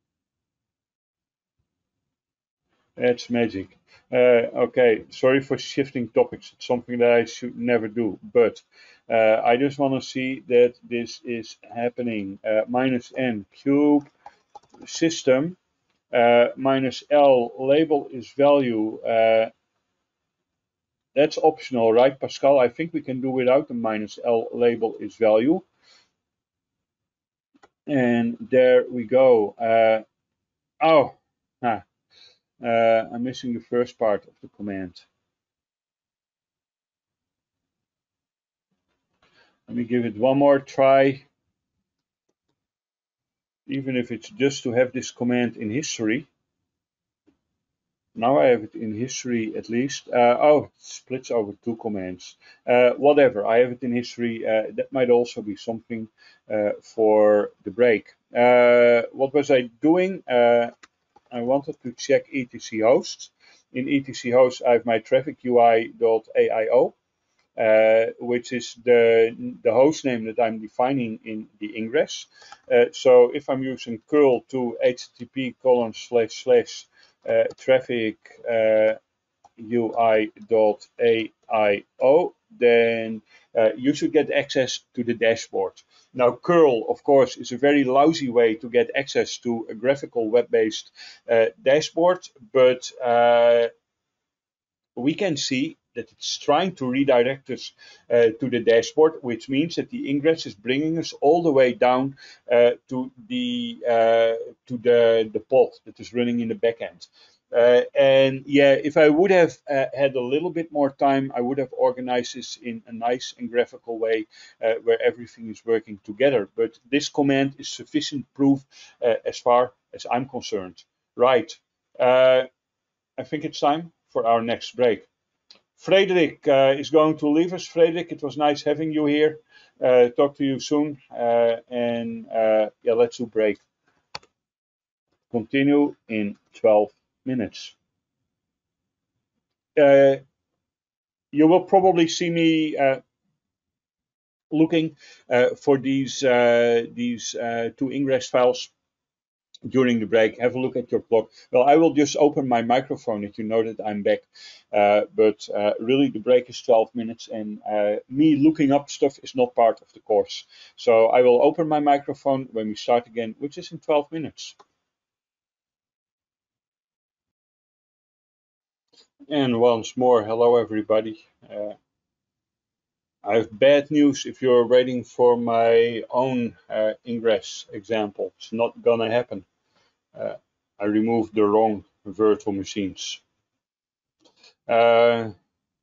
That's magic. Okay, sorry for shifting topics. It's something that I should never do, but I just want to see that this is happening. -n kube system -l label is value. That's optional, right, Pascal? I think we can do without the -l label is value. And there we go. I'm missing the first part of the command. Let me give it one more try. Even if it's just to have this command in history. Now I have it in history at least. Oh, it splits over 2 commands. Whatever, I have it in history. That might also be something for the break. What was I doing? I wanted to check etc host. In etc host, I have my traffic-ui.aio, which is the host name that I'm defining in the ingress. So if I'm using curl to http://traffic-ui.aio, then you should get access to the dashboard. Now, curl, of course, is a very lousy way to get access to a graphical web-based dashboard, but we can see that it's trying to redirect us to the dashboard, which means that the ingress is bringing us all the way down to the pod that is running in the backend. And yeah, if I would have had a little bit more time, I would have organized this in a nice and graphical way where everything is working together. But this command is sufficient proof as far as I'm concerned. Right. I think it's time for our next break. Frederik is going to leave us. Frederik, it was nice having you here. Talk to you soon. Yeah, let's do break. Continue in 12 minutes. You will probably see me looking for these two ingress files during the break. Have a look at your clock. Well, I will just open my microphone that you know that I'm back. But really, the break is 12 minutes, and me looking up stuff is not part of the course. So I will open my microphone when we start again, which is in 12 minutes. And once more, hello everybody. I have bad news if you're waiting for my own ingress example. It's not gonna happen. I removed the wrong virtual machines. So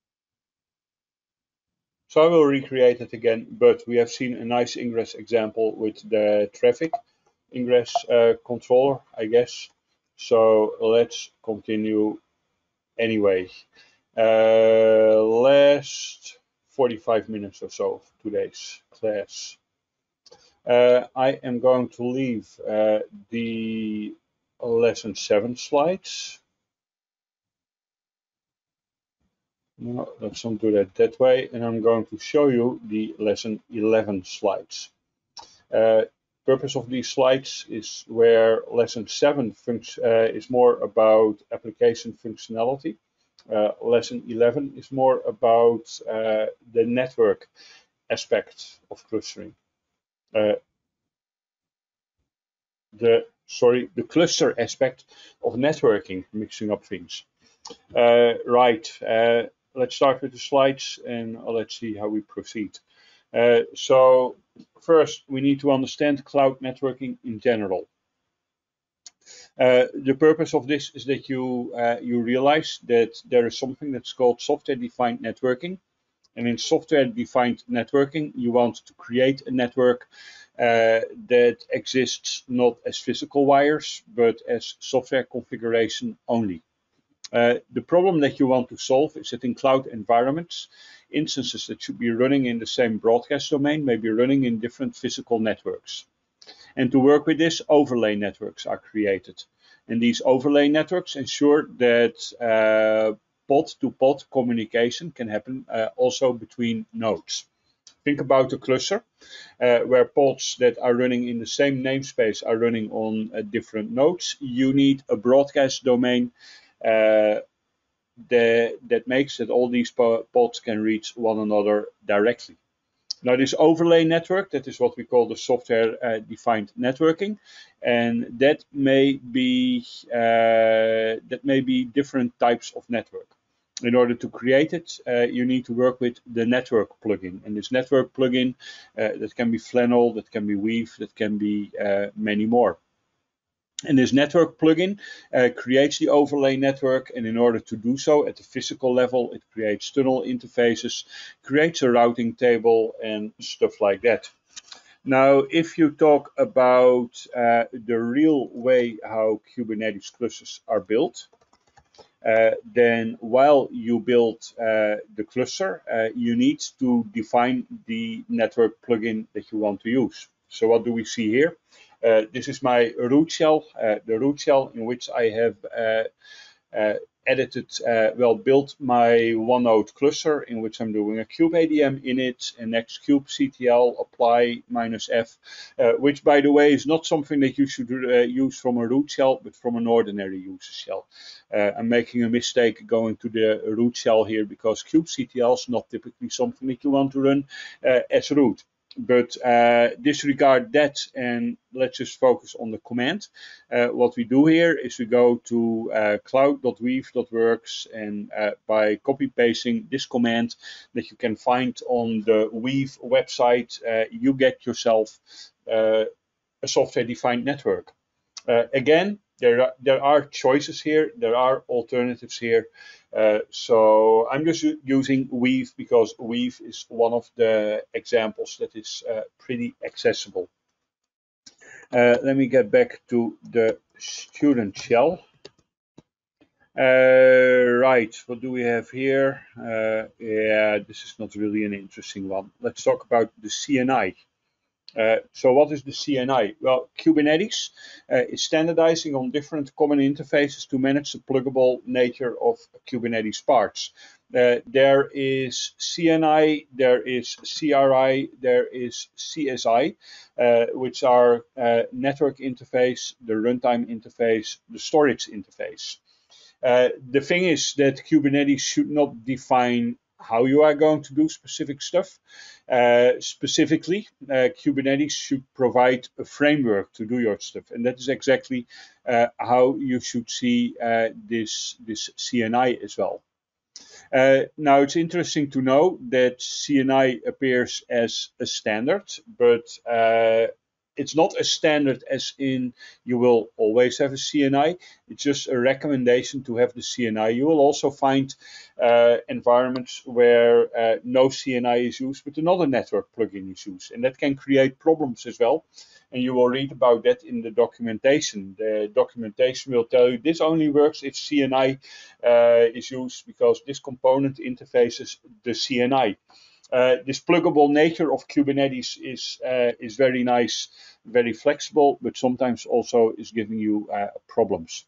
I will recreate it again, but we have seen a nice ingress example with the traffic ingress controller, I guess. So let's continue anyway. Last 45 minutes or so of today's class. I am going to leave the lesson 7 slides. No, let's not do that way. And I'm going to show you the lesson 11 slides. Purpose of these slides is where lesson 7 is more about application functionality. Lesson 11 is more about the network aspect of clustering. The cluster aspect of networking, mixing up things. Right, let's start with the slides and let's see how we proceed. So first, we need to understand cloud networking in general. The purpose of this is that you realize that there is something that's called software-defined networking. And in software-defined networking, you want to create a network that exists not as physical wires, but as software configuration only. The problem that you want to solve is that in cloud environments, instances that should be running in the same broadcast domain may be running in different physical networks. And to work with this, overlay networks are created. And these overlay networks ensure that pod-to-pod communication can happen also between nodes. Think about a cluster where pods that are running in the same namespace are running on different nodes. You need a broadcast domain that makes that all these pods can reach one another directly. Now, this overlay network, that is what we call the software-defined networking, and that may be different types of network. In order to create it, you need to work with the network plugin, and this network plugin that can be Flannel, that can be Weave, that can be many more. And this network plugin creates the overlay network, and in order to do so at the physical level, it creates tunnel interfaces, creates a routing table, and stuff like that. Now, if you talk about the real way how Kubernetes clusters are built, then while you build the cluster, you need to define the network plugin that you want to use. So what do we see here? This is my root shell, the root shell in which I have built my one-node cluster, in which I'm doing a kubeadm init, and next kubectl apply -f, which, by the way, is not something that you should use from a root shell, but from an ordinary user shell. I'm making a mistake going to the root shell here because kubectl is not typically something that you want to run as root. But disregard that and let's just focus on the command. What we do here is we go to cloud.weave.works and by copy pasting this command that you can find on the Weave website, you get yourself a software-defined network. Again, there are choices here, there are alternatives here. So I'm just using Weave because Weave is one of the examples that is pretty accessible. Let me get back to the student shell. Right, what do we have here? Yeah, this is not really an interesting one. Let's talk about the CNI. So what is the CNI? Well, Kubernetes is standardizing on different common interfaces to manage the pluggable nature of Kubernetes parts. There is CNI, there is CRI, there is CSI, which are network interface, the runtime interface, the storage interface. The thing is that Kubernetes should not define how you are going to do specific stuff. Specifically, Kubernetes should provide a framework to do your stuff, and that is exactly how you should see this CNI as well. Now, it's interesting to know that CNI appears as a standard, but it's not a standard as in you will always have a CNI. It's just a recommendation to have the CNI. You will also find environments where no CNI is used, but another network plugin is used. And that can create problems as well. And you will read about that in the documentation. The documentation will tell you this only works if CNI is used because this component interfaces the CNI. This pluggable nature of Kubernetes is very nice, very flexible, but sometimes also is giving you problems.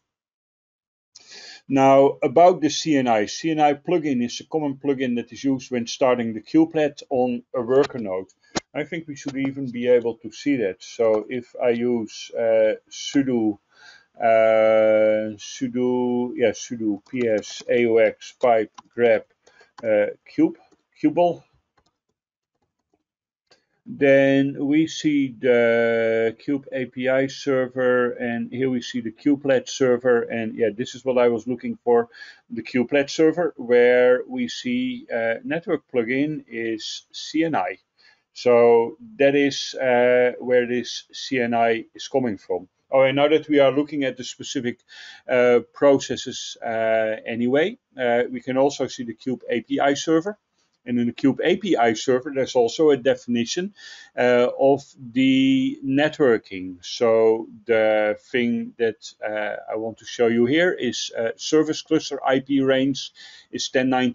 Now, about the CNI. CNI plugin is a common plugin that is used when starting the kubelet on a worker node. I think we should even be able to see that. So if I use sudo ps aux pipe grep kubel, then we see the Kube API server, and here we see the kubelet server, and yeah, this is what I was looking for, the kubelet server, where we see network plugin is CNI. So that is where this CNI is coming from. Oh, and now that we are looking at the specific processes anyway, we can also see the Kube API server. And in the Kube API server, there's also a definition of the networking. So the thing that I want to show you here is service cluster IP range is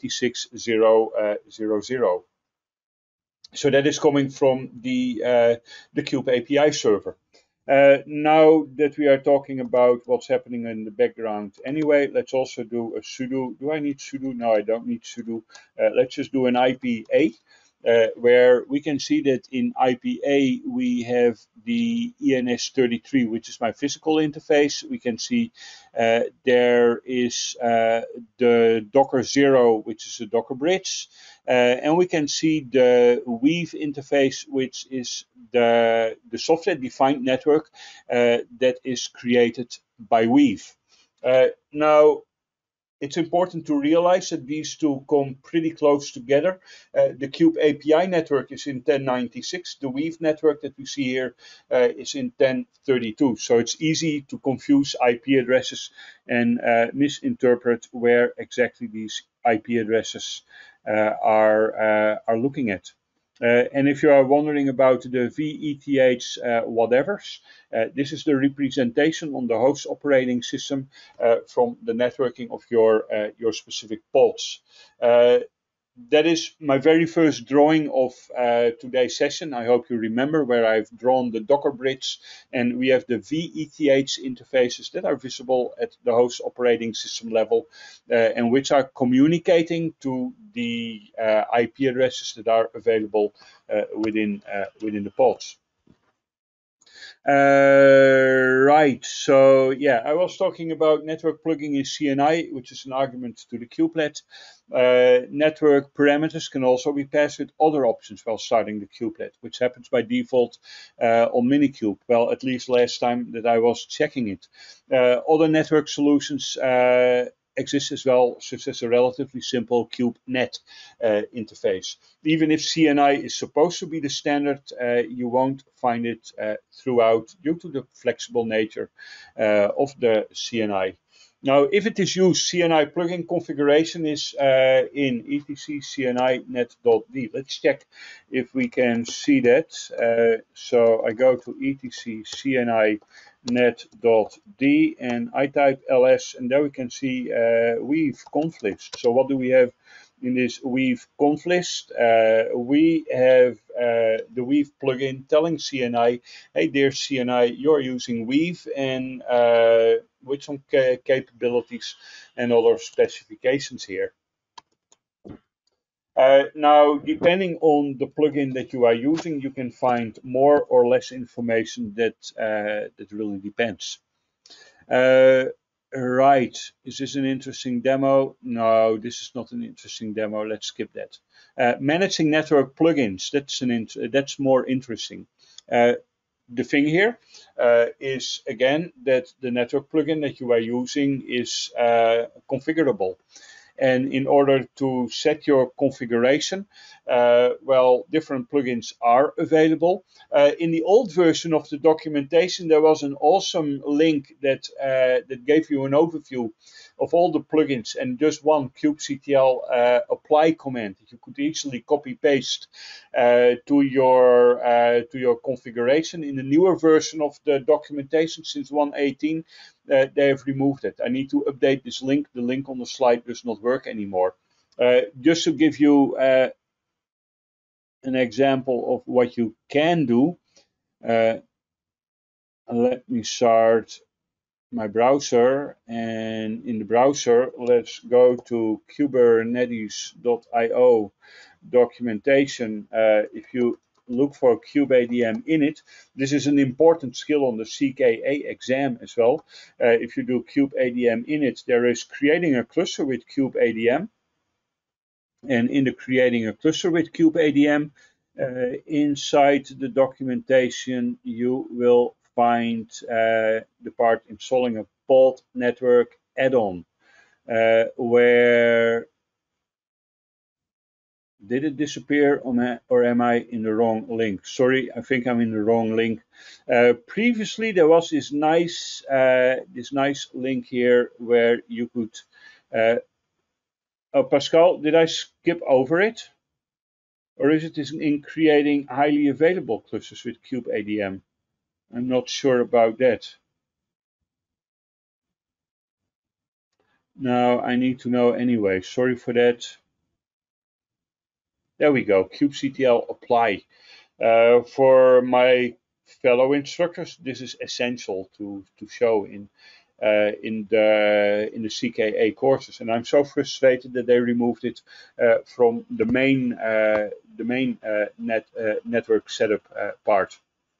1096.0.0.0. So that is coming from the Kube API server. Now that we are talking about what's happening in the background anyway, let's also do a sudo. Do I need sudo? No, I don't need sudo. Let's just do an IPA, where we can see that in IPA we have the ENS33, which is my physical interface. We can see there is the Docker 0, which is a Docker bridge. And we can see the Weave interface, which is the software-defined network that is created by Weave. Now, it's important to realize that these two come pretty close together. The Kube API network is in 1096. The Weave network that we see here is in 1032. So it's easy to confuse IP addresses and misinterpret where exactly these IP addresses are looking at. And if you are wondering about the VETH whatevers, this is the representation on the host operating system from the networking of your specific pods. That is my very first drawing of today's session. I hope you remember where I've drawn the Docker bridge, and we have the VETH interfaces that are visible at the host operating system level and which are communicating to the IP addresses that are available within the pods. Right. Right, so yeah, I was talking about network plugging in CNI, which is an argument to the kubelet. Network parameters can also be passed with other options while starting the kubelet, which happens by default on Minikube. Well, at least last time that I was checking it. Other network solutions exist as well, such as a relatively simple CubeNet interface. Even if CNI is supposed to be the standard, you won't find it throughout due to the flexible nature of the CNI. Now, if it is used, CNI plugin configuration is in etc CNI net.d. Let's check if we can see that. So I go to etc CNI net.d and I type ls, and there we can see weave conf list. So what do we have in this weave conf list? We have the weave plugin telling CNI, hey dear CNI, you're using weave and with some capabilities and other specifications here. Now, depending on the plugin that you are using, you can find more or less information that really depends. Right, is this an interesting demo? No, this is not an interesting demo. Let's skip that. Managing network plugins, that's more interesting. The thing here is again that the network plugin that you are using is configurable. And in order to set your configuration, well, different plugins are available. In the old version of the documentation, there was an awesome link that gave you an overview of all the plugins and just one kubectl apply command that you could easily copy paste to your configuration. In the newer version of the documentation since 1.18, they have removed it. I need to update this link. The link on the slide does not work anymore. Just to give you an example of what you can do, let me start my browser, and in the browser let's go to kubernetes.io documentation. If you look for kubeadm init, this is an important skill on the CKA exam as well. If you do kubeadm init, there is creating a cluster with kubeadm, and in the creating a cluster with kubeadm, inside the documentation you will find the part installing a pod network add-on, where did it disappear or am I in the wrong link? Sorry, I think I'm in the wrong link. Previously there was this nice link here where you could oh, Pascal, did I skip over it? Or is it in creating highly available clusters with kubeadm? I'm not sure about that. Now I need to know anyway. Sorry for that. There we go, kubectl apply. For my fellow instructors, this is essential to show in the CKA courses, and I'm so frustrated that they removed it from the main network setup part.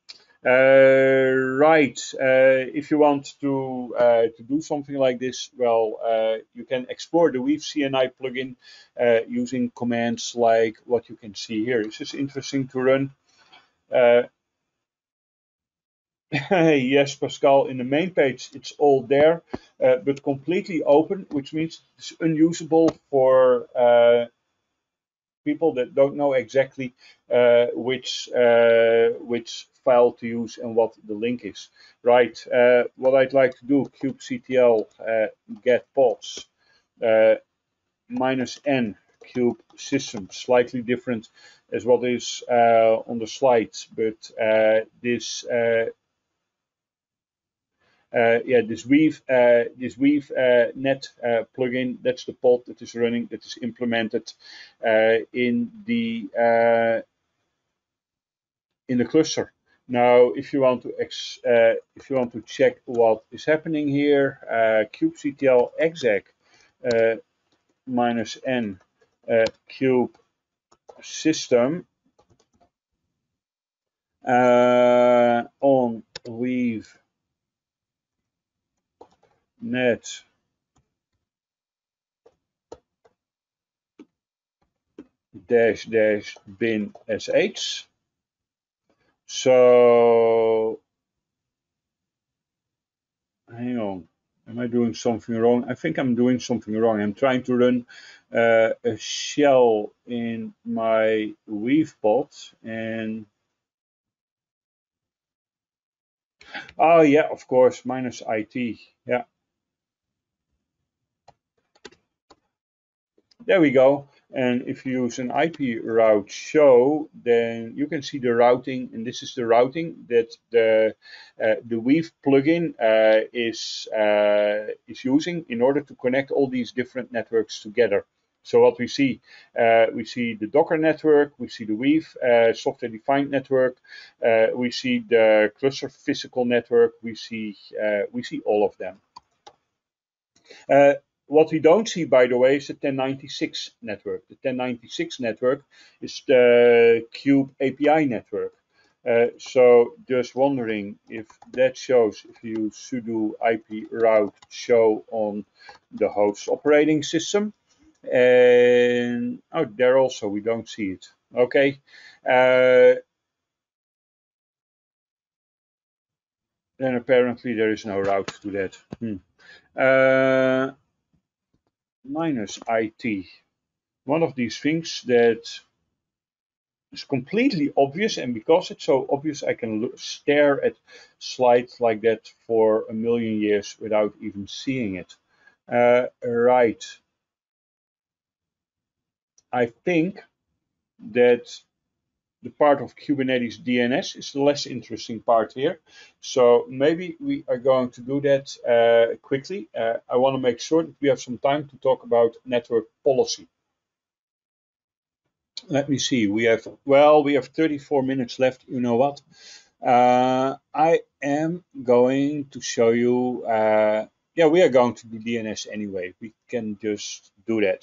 Right, if you want to do something like this, well, you can explore the Weave CNI plugin using commands like what you can see here. This is interesting to run. Yes, Pascal, in the main page it's all there, but completely open, which means it's unusable for people that don't know exactly which file to use and what the link is. Right, what I'd like to do, kubectl get pods -n cube system, slightly different as what is on the slides, but this Weave net plugin, that's the pod that is running, that is implemented in the cluster. Now, if you want to check what is happening here, kubectl exec -n cube system on Weave net dash dash bin sh. So hang on, am I doing something wrong? I think I'm doing something wrong. I'm trying to run a shell in my Weave pod, and oh yeah, of course, minus IT. Yeah, there we go. And if you use an IP route show, then you can see the routing, and this is the routing that the Weave plugin is using in order to connect all these different networks together. So what we see the Docker network, we see the Weave software-defined network, we see the cluster physical network, we see all of them. What we don't see, by the way, is the 1096 network. The 1096 network is the Kube API network. So just wondering if that shows, if you use sudo IP route show on the host operating system. And oh, there also we don't see it. Okay. Then apparently there is no route to that. Minus IT. One of these things that is completely obvious, and because it's so obvious, I can stare at slides like that for a million years without even seeing it. Right. I think that the part of Kubernetes DNS is the less interesting part here. So maybe we are going to do that quickly. I want to make sure that we have some time to talk about network policy. Let me see. We have 34 minutes left. You know what? I am going to show you. Yeah, we are going to do DNS anyway. We can just do that.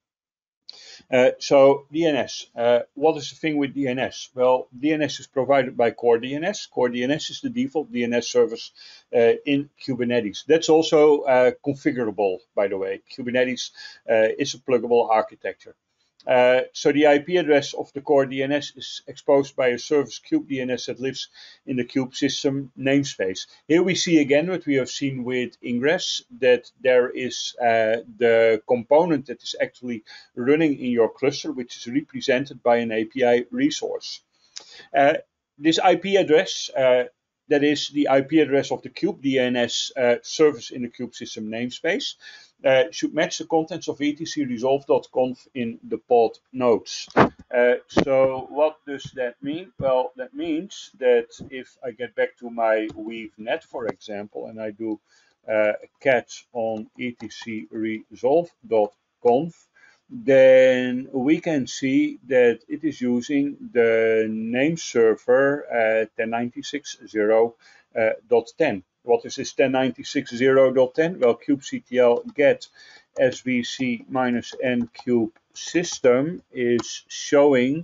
So DNS. What is the thing with DNS? Well, DNS is provided by Core DNS. Core DNS is the default DNS service in Kubernetes. That's also configurable, by the way. Kubernetes is a pluggable architecture. So the IP address of the core DNS is exposed by a service kube DNS that lives in the kube system namespace. Here we see again what we have seen with Ingress, that there is the component that is actually running in your cluster, which is represented by an API resource. This IP address, that is the IP address of the kube DNS service in the kube system namespace, should match the contents of etcresolve.conf in the pod nodes. So what does that mean? Well, that means that if I get back to my WeaveNet, for example, and I do cat on etcresolve.conf, then we can see that it is using the name server 1096.0.10. What is this 1096.0.10? Well, kubectl get svc-n kube system is showing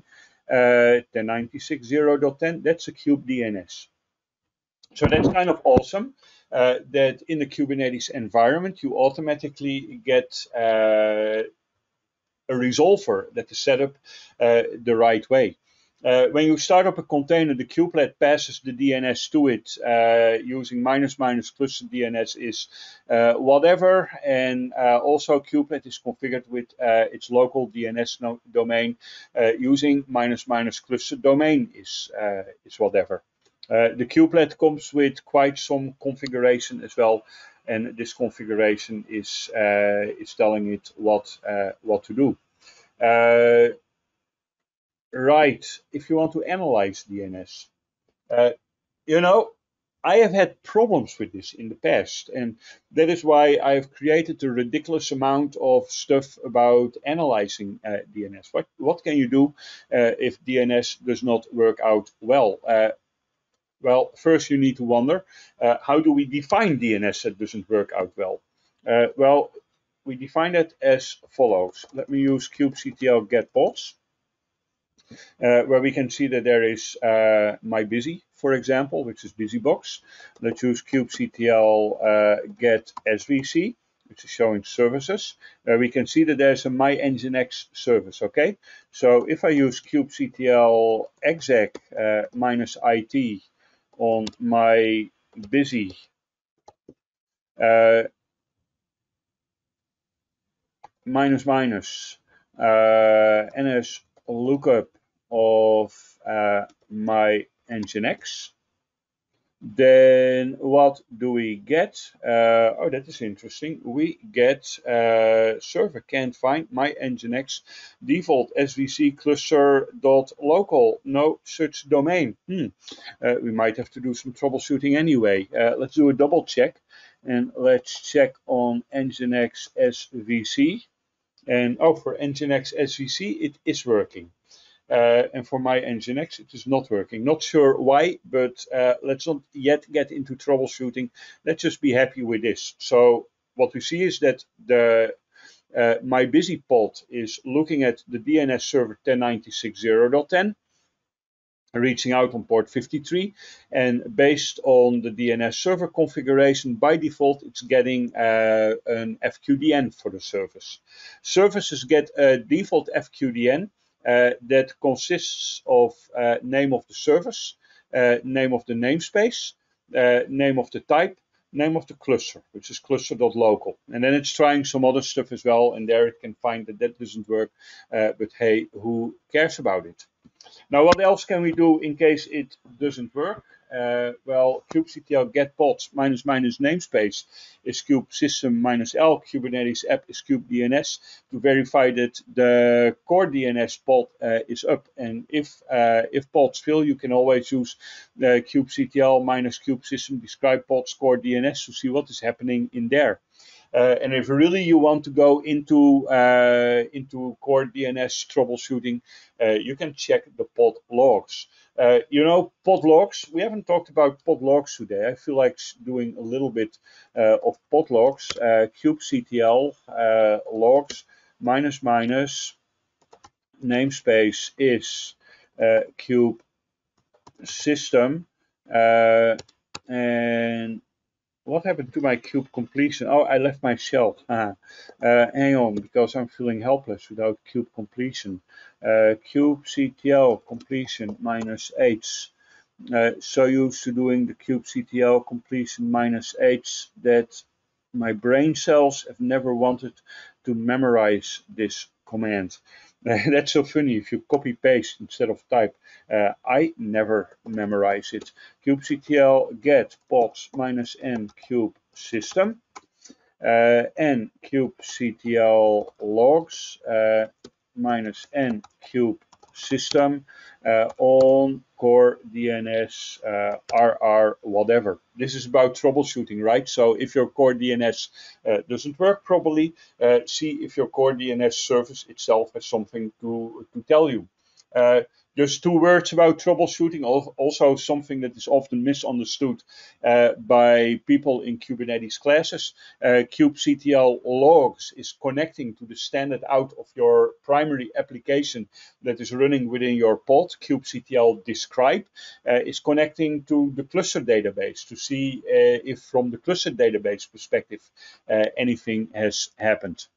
1096.0.10. That's a kube DNS. So that's kind of awesome that in the Kubernetes environment, you automatically get a resolver that is set up the right way. When you start up a container, the kubelet passes the DNS to it using -- cluster DNS is whatever, and also kubelet is configured with its local DNS domain using -- cluster domain is whatever. The kubelet comes with quite some configuration as well, and this configuration is telling it what to do. Right, if you want to analyze DNS, I have had problems with this in the past, and that is why I've created a ridiculous amount of stuff about analyzing DNS. What can you do if DNS does not work out well? Well, first you need to wonder, how do we define DNS that doesn't work out well? Well, we define it as follows. Let me use kubectl get pods, where we can see that there is my busy for example, which is BusyBox. Let's use kubectl get svc, which is showing services. We can see that there's a my nginx service, okay? So if I use kubectl exec minus it on my busy minus ns lookup of my nginx, then what do we get? Oh, that is interesting. We get server can't find my nginx default svc cluster.local, no such domain. We might have to do some troubleshooting anyway. Let's do a double check, and let's check on nginx svc. And oh, for nginx svc it is working. And for my nginx it is not working. Not sure why, but let's not yet get into troubleshooting. Let's just be happy with this. So what we see is that the my busy pod is looking at the DNS server 1096.0.10, reaching out on port 53, and based on the DNS server configuration, by default it's getting an FQDN for the service. Services get a default FQDN that consists of name of the service, name of the namespace, name of the type, name of the cluster, which is cluster.local. And then it's trying some other stuff as well, and there it can find that that doesn't work, but hey, who cares about it? Now, what else can we do in case it doesn't work? Well, kubectl get pods minus namespace is kube system minus L, Kubernetes app is kubedns to verify that the core DNS pod is up. And if pods fail, you can always use the kubectl minus kube system describe pods core DNS to see what is happening in there. And if really you want to go into core DNS troubleshooting, you can check the pod logs. You know, pod logs, we haven't talked about pod logs today. I feel like doing a little bit of pod logs. kubectl logs minus namespace is kube system, and what happened to my kube completion? Oh, I left my shell. Hang on, because I'm feeling helpless without kube completion. Kubectl completion minus h. So used to doing the kubectl completion minus h that my brain cells have never wanted to memorize this command. That's so funny if you copy paste instead of type. I never memorize it. Kubectl get pods minus n kube system and kubectl logs minus n kube system on core DNS RR whatever. This is about troubleshooting, right? So if your core DNS doesn't work properly, see if your core DNS service itself has something to tell you. Just 2 words about troubleshooting, also something that is often misunderstood by people in Kubernetes classes. kubectl logs is connecting to the standard out of your primary application that is running within your pod. kubectl describe is connecting to the cluster database to see if from the cluster database perspective anything has happened.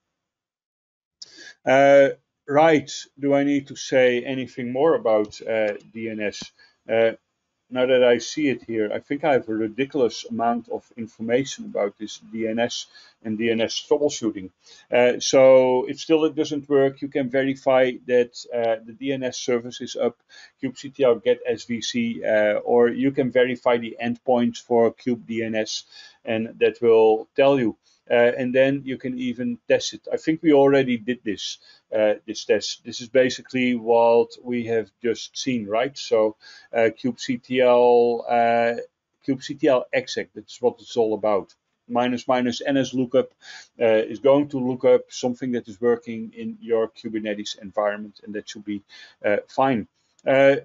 Right, do I need to say anything more about DNS? Now that I see it here, I think I have a ridiculous amount of information about this DNS and DNS troubleshooting. So if still it doesn't work, you can verify that the DNS service is up, kubectl get svc, or you can verify the endpoints for kubedns, and that will tell you. And then you can even test it. I think we already did this test. This is basically what we have just seen, right? So kubectl exec, that's what it's all about. Minus ns lookup is going to look up something that is working in your Kubernetes environment, and that should be fine.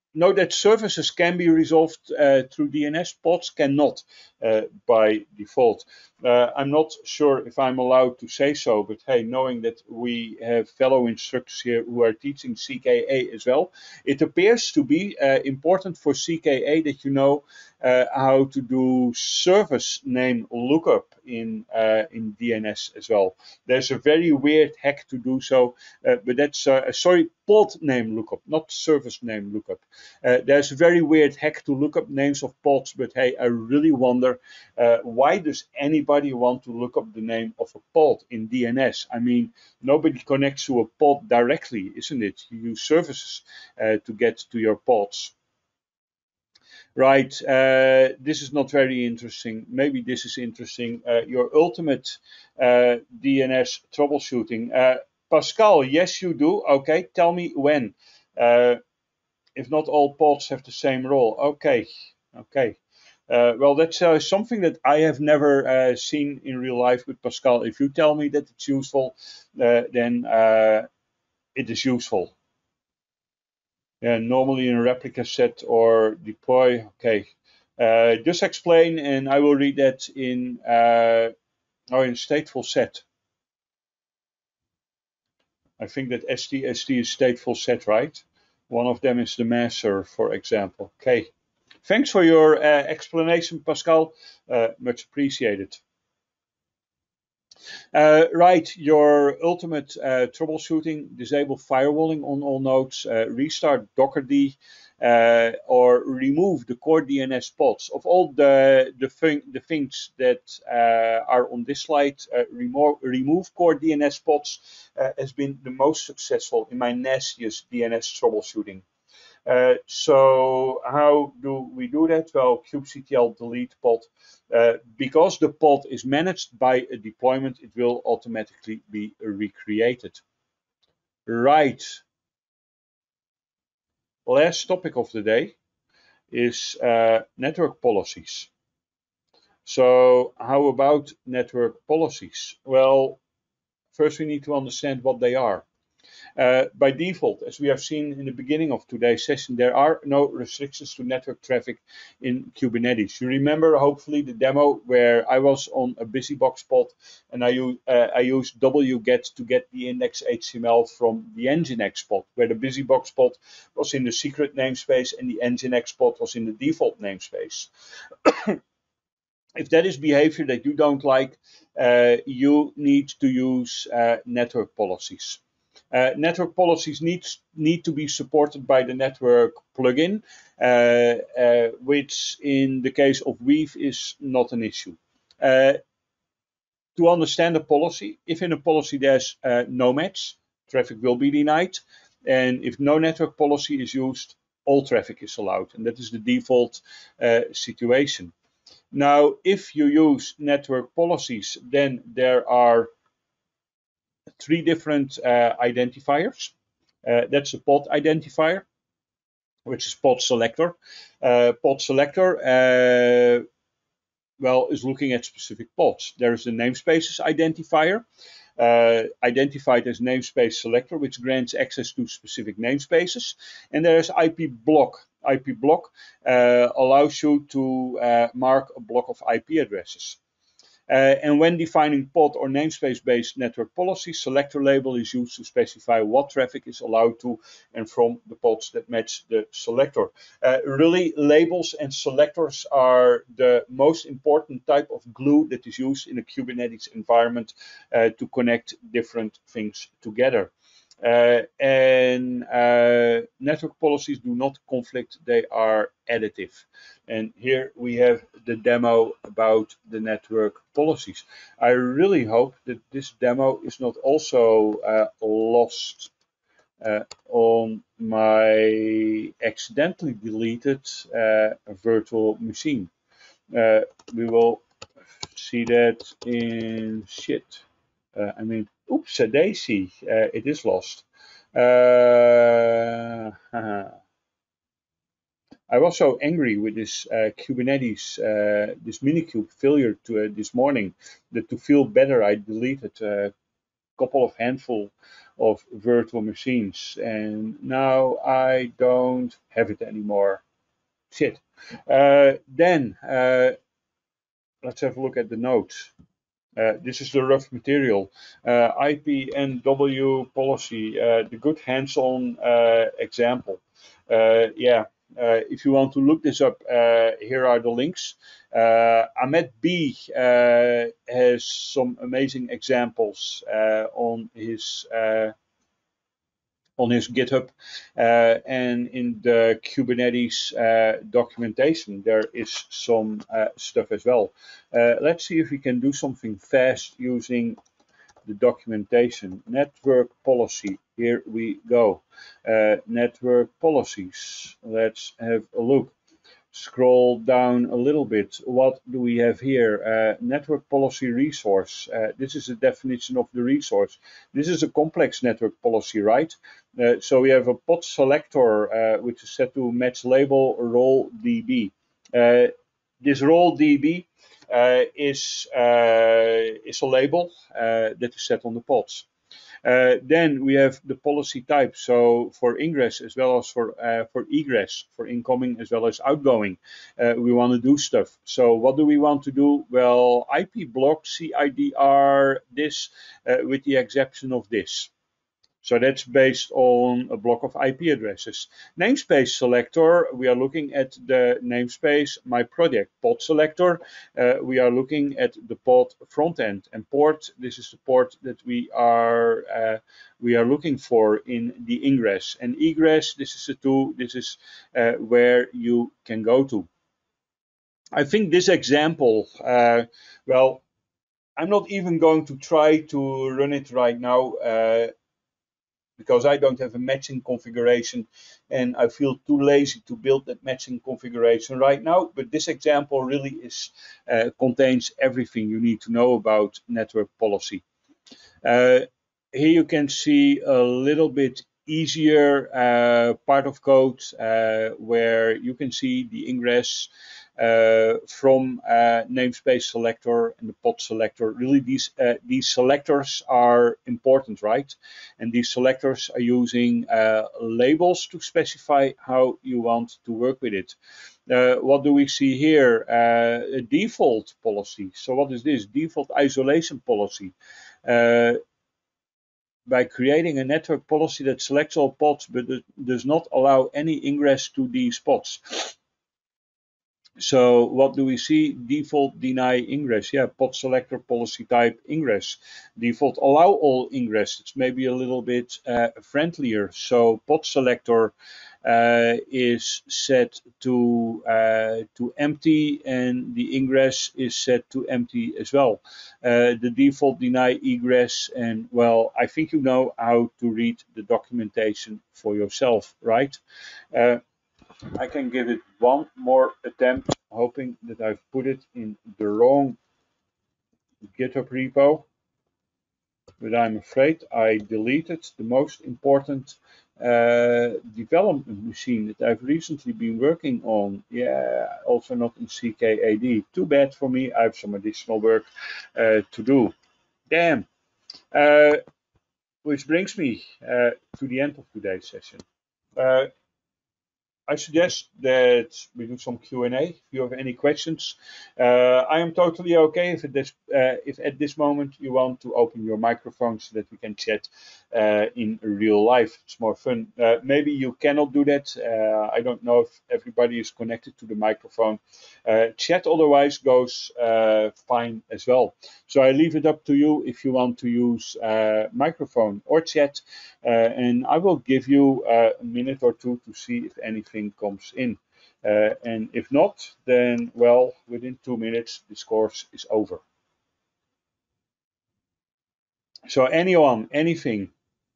know that services can be resolved through DNS, pods cannot by default. I'm not sure if I'm allowed to say so, but hey, knowing that we have fellow instructors here who are teaching CKA as well, it appears to be important for CKA that you know how to do service name lookup in DNS as well. There's a very weird hack to do so, but that's sorry, pod name lookup, not service name lookup. There's a very weird hack to look up names of pods, but hey, I really wonder why does anybody want to look up the name of a pod in DNS? I mean, nobody connects to a pod directly, isn't it? You use services to get to your pods. Right, this is not very interesting. Maybe this is interesting. Your ultimate DNS troubleshooting. Pascal, yes, you do. Okay, tell me when. If not all pods have the same role. Okay, okay. Well, that's something that I have never seen in real life with Pascal. If you tell me that it's useful, then it is useful. Yeah, normally in a replica set or deploy. Okay, just explain, and I will read that in stateful set. I think that STST is stateful set, right? One of them is the master, for example. Okay, thanks for your explanation, Pascal. Much appreciated. Right, your ultimate troubleshooting: disable firewalling on all nodes, restart Dockerd, or remove the core DNS pods. Of all the things that are on this slide, remove core DNS pods has been the most successful in my nastiest DNS troubleshooting. So how do we do that? Well, kubectl delete pod. Because the pod is managed by a deployment, it will automatically be recreated. Right. Last topic of the day is network policies. So how about network policies? Well, first we need to understand what they are. By default, as we have seen in the beginning of today's session, there are no restrictions to network traffic in Kubernetes. You remember, hopefully, the demo where I was on a BusyBox pod and I used wget to get the index HTML from the Nginx pod, where the BusyBox pod was in the secret namespace and the Nginx pod was in the default namespace. If that is behavior that you don't like, you need to use network policies. Network policies need to be supported by the network plugin, which in the case of Weave is not an issue. To understand a policy, if in a policy there's no match, traffic will be denied. And if no network policy is used, all traffic is allowed. And that is the default situation. Now, if you use network policies, then there are three different identifiers. That's a pod identifier, which is pod selector. Pod selector, well, is looking at specific pods. There is the namespaces identifier, identified as namespace selector, which grants access to specific namespaces. And there is IP block. IP block allows you to mark a block of IP addresses. And when defining pod or namespace-based network policy, selector label is used to specify what traffic is allowed to and from the pods that match the selector. Really, labels and selectors are the most important type of glue that is used in a Kubernetes environment to connect different things together. And network policies do not conflict, they are additive. And here we have the demo about the network policies. I really hope that this demo is not also lost on my accidentally deleted virtual machine. We will see that in shit. I mean, oops, a daisy, it is lost. I was so angry with this Kubernetes, this Minikube failure this morning, that to feel better, I deleted couple of handful of virtual machines, and now I don't have it anymore. Shit. Then let's have a look at the notes. This is the rough material. IPNW policy, the good hands-on example. Yeah, if you want to look this up, here are the links. Ahmed B has some amazing examples on his GitHub, and in the Kubernetes documentation there is some stuff as well. Let's see if we can do something fast using the documentation. Network policy, here we go. Network policies, let's have a look. Scroll down a little bit. What do we have here? Network policy resource. This is the definition of the resource. This is a complex network policy, right? So we have a pod selector, which is set to match label role DB. This role DB is a label that is set on the pods. Then we have the policy type. So for ingress as well as for egress, for incoming as well as outgoing, we want to do stuff. So what do we want to do? Well, IP block CIDR this with the exception of this. So that's based on a block of IP addresses. Namespace selector, we are looking at the namespace, my project. Pod selector, we are looking at the pod front end. And port, this is the port that we are looking for in the ingress. And egress, this is the tool, this is where you can go to. I think this example, well, I'm not even going to try to run it right now, because I don't have a matching configuration and I feel too lazy to build that matching configuration right now. But this example really contains everything you need to know about network policy. Here you can see a little bit easier part of code where you can see the ingress from namespace selector and the pod selector. Really, these selectors are important, right? And these selectors are using labels to specify how you want to work with it. What do we see here? A default policy. So what is this? Default isolation policy. By creating a network policy that selects all pods but does not allow any ingress to these pods. So what do we see? Default deny ingress. Yeah, pod selector policy type ingress. Default allow all ingress. It's maybe a little bit friendlier. So pod selector is set to empty, and the ingress is set to empty as well. The default deny egress, and well, I think you know how to read the documentation for yourself, right? I can give it one more attempt, hoping that I've put it in the wrong GitHub repo, but I'm afraid I deleted the most important development machine that I've recently been working on. Yeah, also not in CKAD. Too bad for me, I have some additional work to do. Damn. Which brings me to the end of today's session. I suggest that we do some Q&A. If you have any questions, I am totally okay if at this moment you want to open your microphone so that we can chat in real life. It's more fun. Maybe you cannot do that. I don't know if everybody is connected to the microphone. Chat otherwise goes fine as well. So I leave it up to you if you want to use microphone or chat, and I will give you a minute or two to see if anything comes in. And if not, then, well, within 2 minutes, this course is over. So anyone, anything?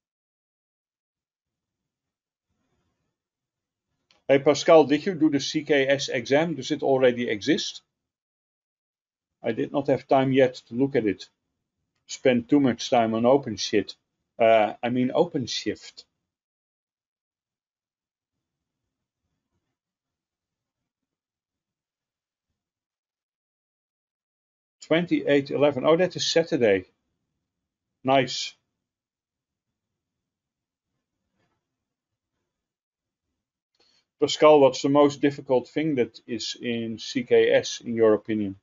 Hey, Pascal, did you do the CKS exam? Does it already exist? I did not have time yet to look at it. Spend too much time on OpenShift. I mean OpenShift. '28/11. Oh, that is Saturday. Nice. Pascal, what's the most difficult thing that is in CKS, in your opinion?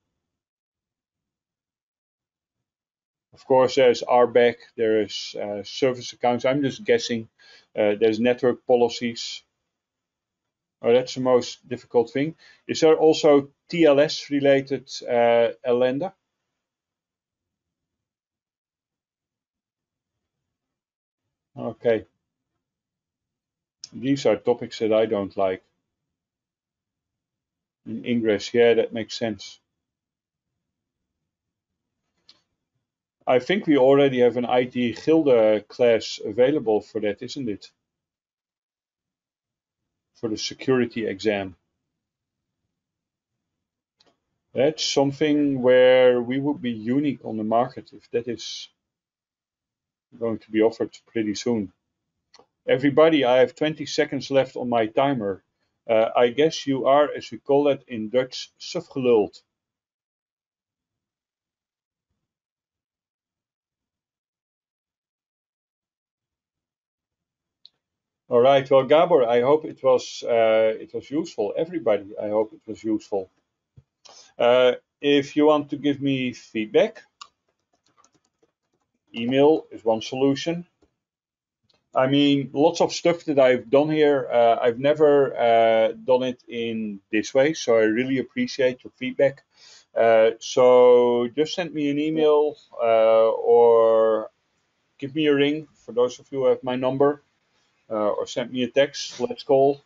Of course, there's RBAC, there is service accounts. I'm just guessing. There's network policies. Oh, that's the most difficult thing. Is there also TLS related Elenda? Okay. These are topics that I don't like. In Ingress, yeah, that makes sense. I think we already have an IT Gilde class available for that, isn't it? For the security exam. That's something where we would be unique on the market if that is going to be offered pretty soon. Everybody, I have 20 seconds left on my timer. I guess you are, as we call it in Dutch, sufgeluld. All right, well, Gabor, I hope it was useful. Everybody, I hope it was useful. If you want to give me feedback, email is one solution. I mean, lots of stuff that I've done here, I've never done it in this way, so I really appreciate your feedback. So just send me an email or give me a ring, for those of you who have my number, or send me a text, let's call.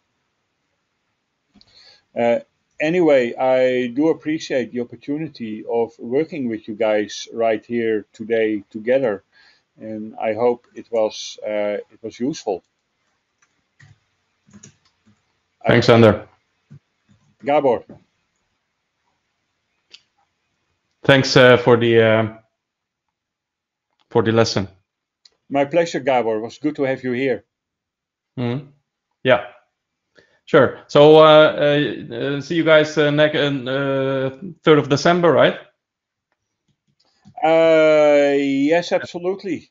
Anyway, I do appreciate the opportunity of working with you guys right here today together, and I hope it was useful. Thanks, Sander. Gabor. Thanks for the lesson. My pleasure, Gabor. It was good to have you here. Mm-hmm. Yeah, sure. So see you guys next 3rd of December, right? Yes, absolutely.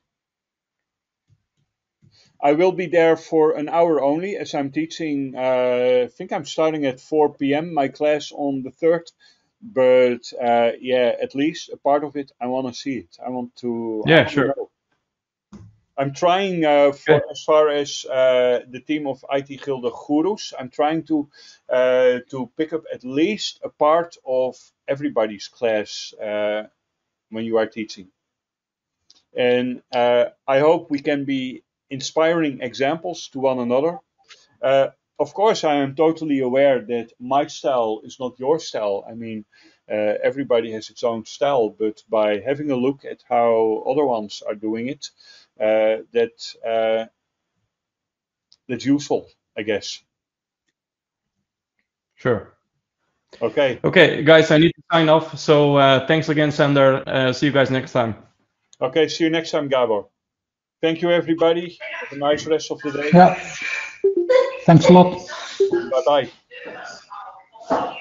I will be there for an hour only, as I'm teaching. I think I'm starting at 4 p.m. my class on the 3rd. But yeah, at least a part of it, I want to see it. I want to. Yeah, sure. Know. I'm trying for as far as the team of IT Gilde Gurus, I'm trying to pick up at least a part of everybody's class when you are teaching. And I hope we can be inspiring examples to one another. Of course, I am totally aware that my style is not your style. I mean, everybody has its own style, but by having a look at how other ones are doing it, that's useful, I guess. Sure. Okay. Okay, guys, I need to sign off. So thanks again, Sander. See you guys next time. Okay, see you next time, Gabor. Thank you, everybody. Have a nice rest of the day. Yeah. Thanks a lot. Bye-bye.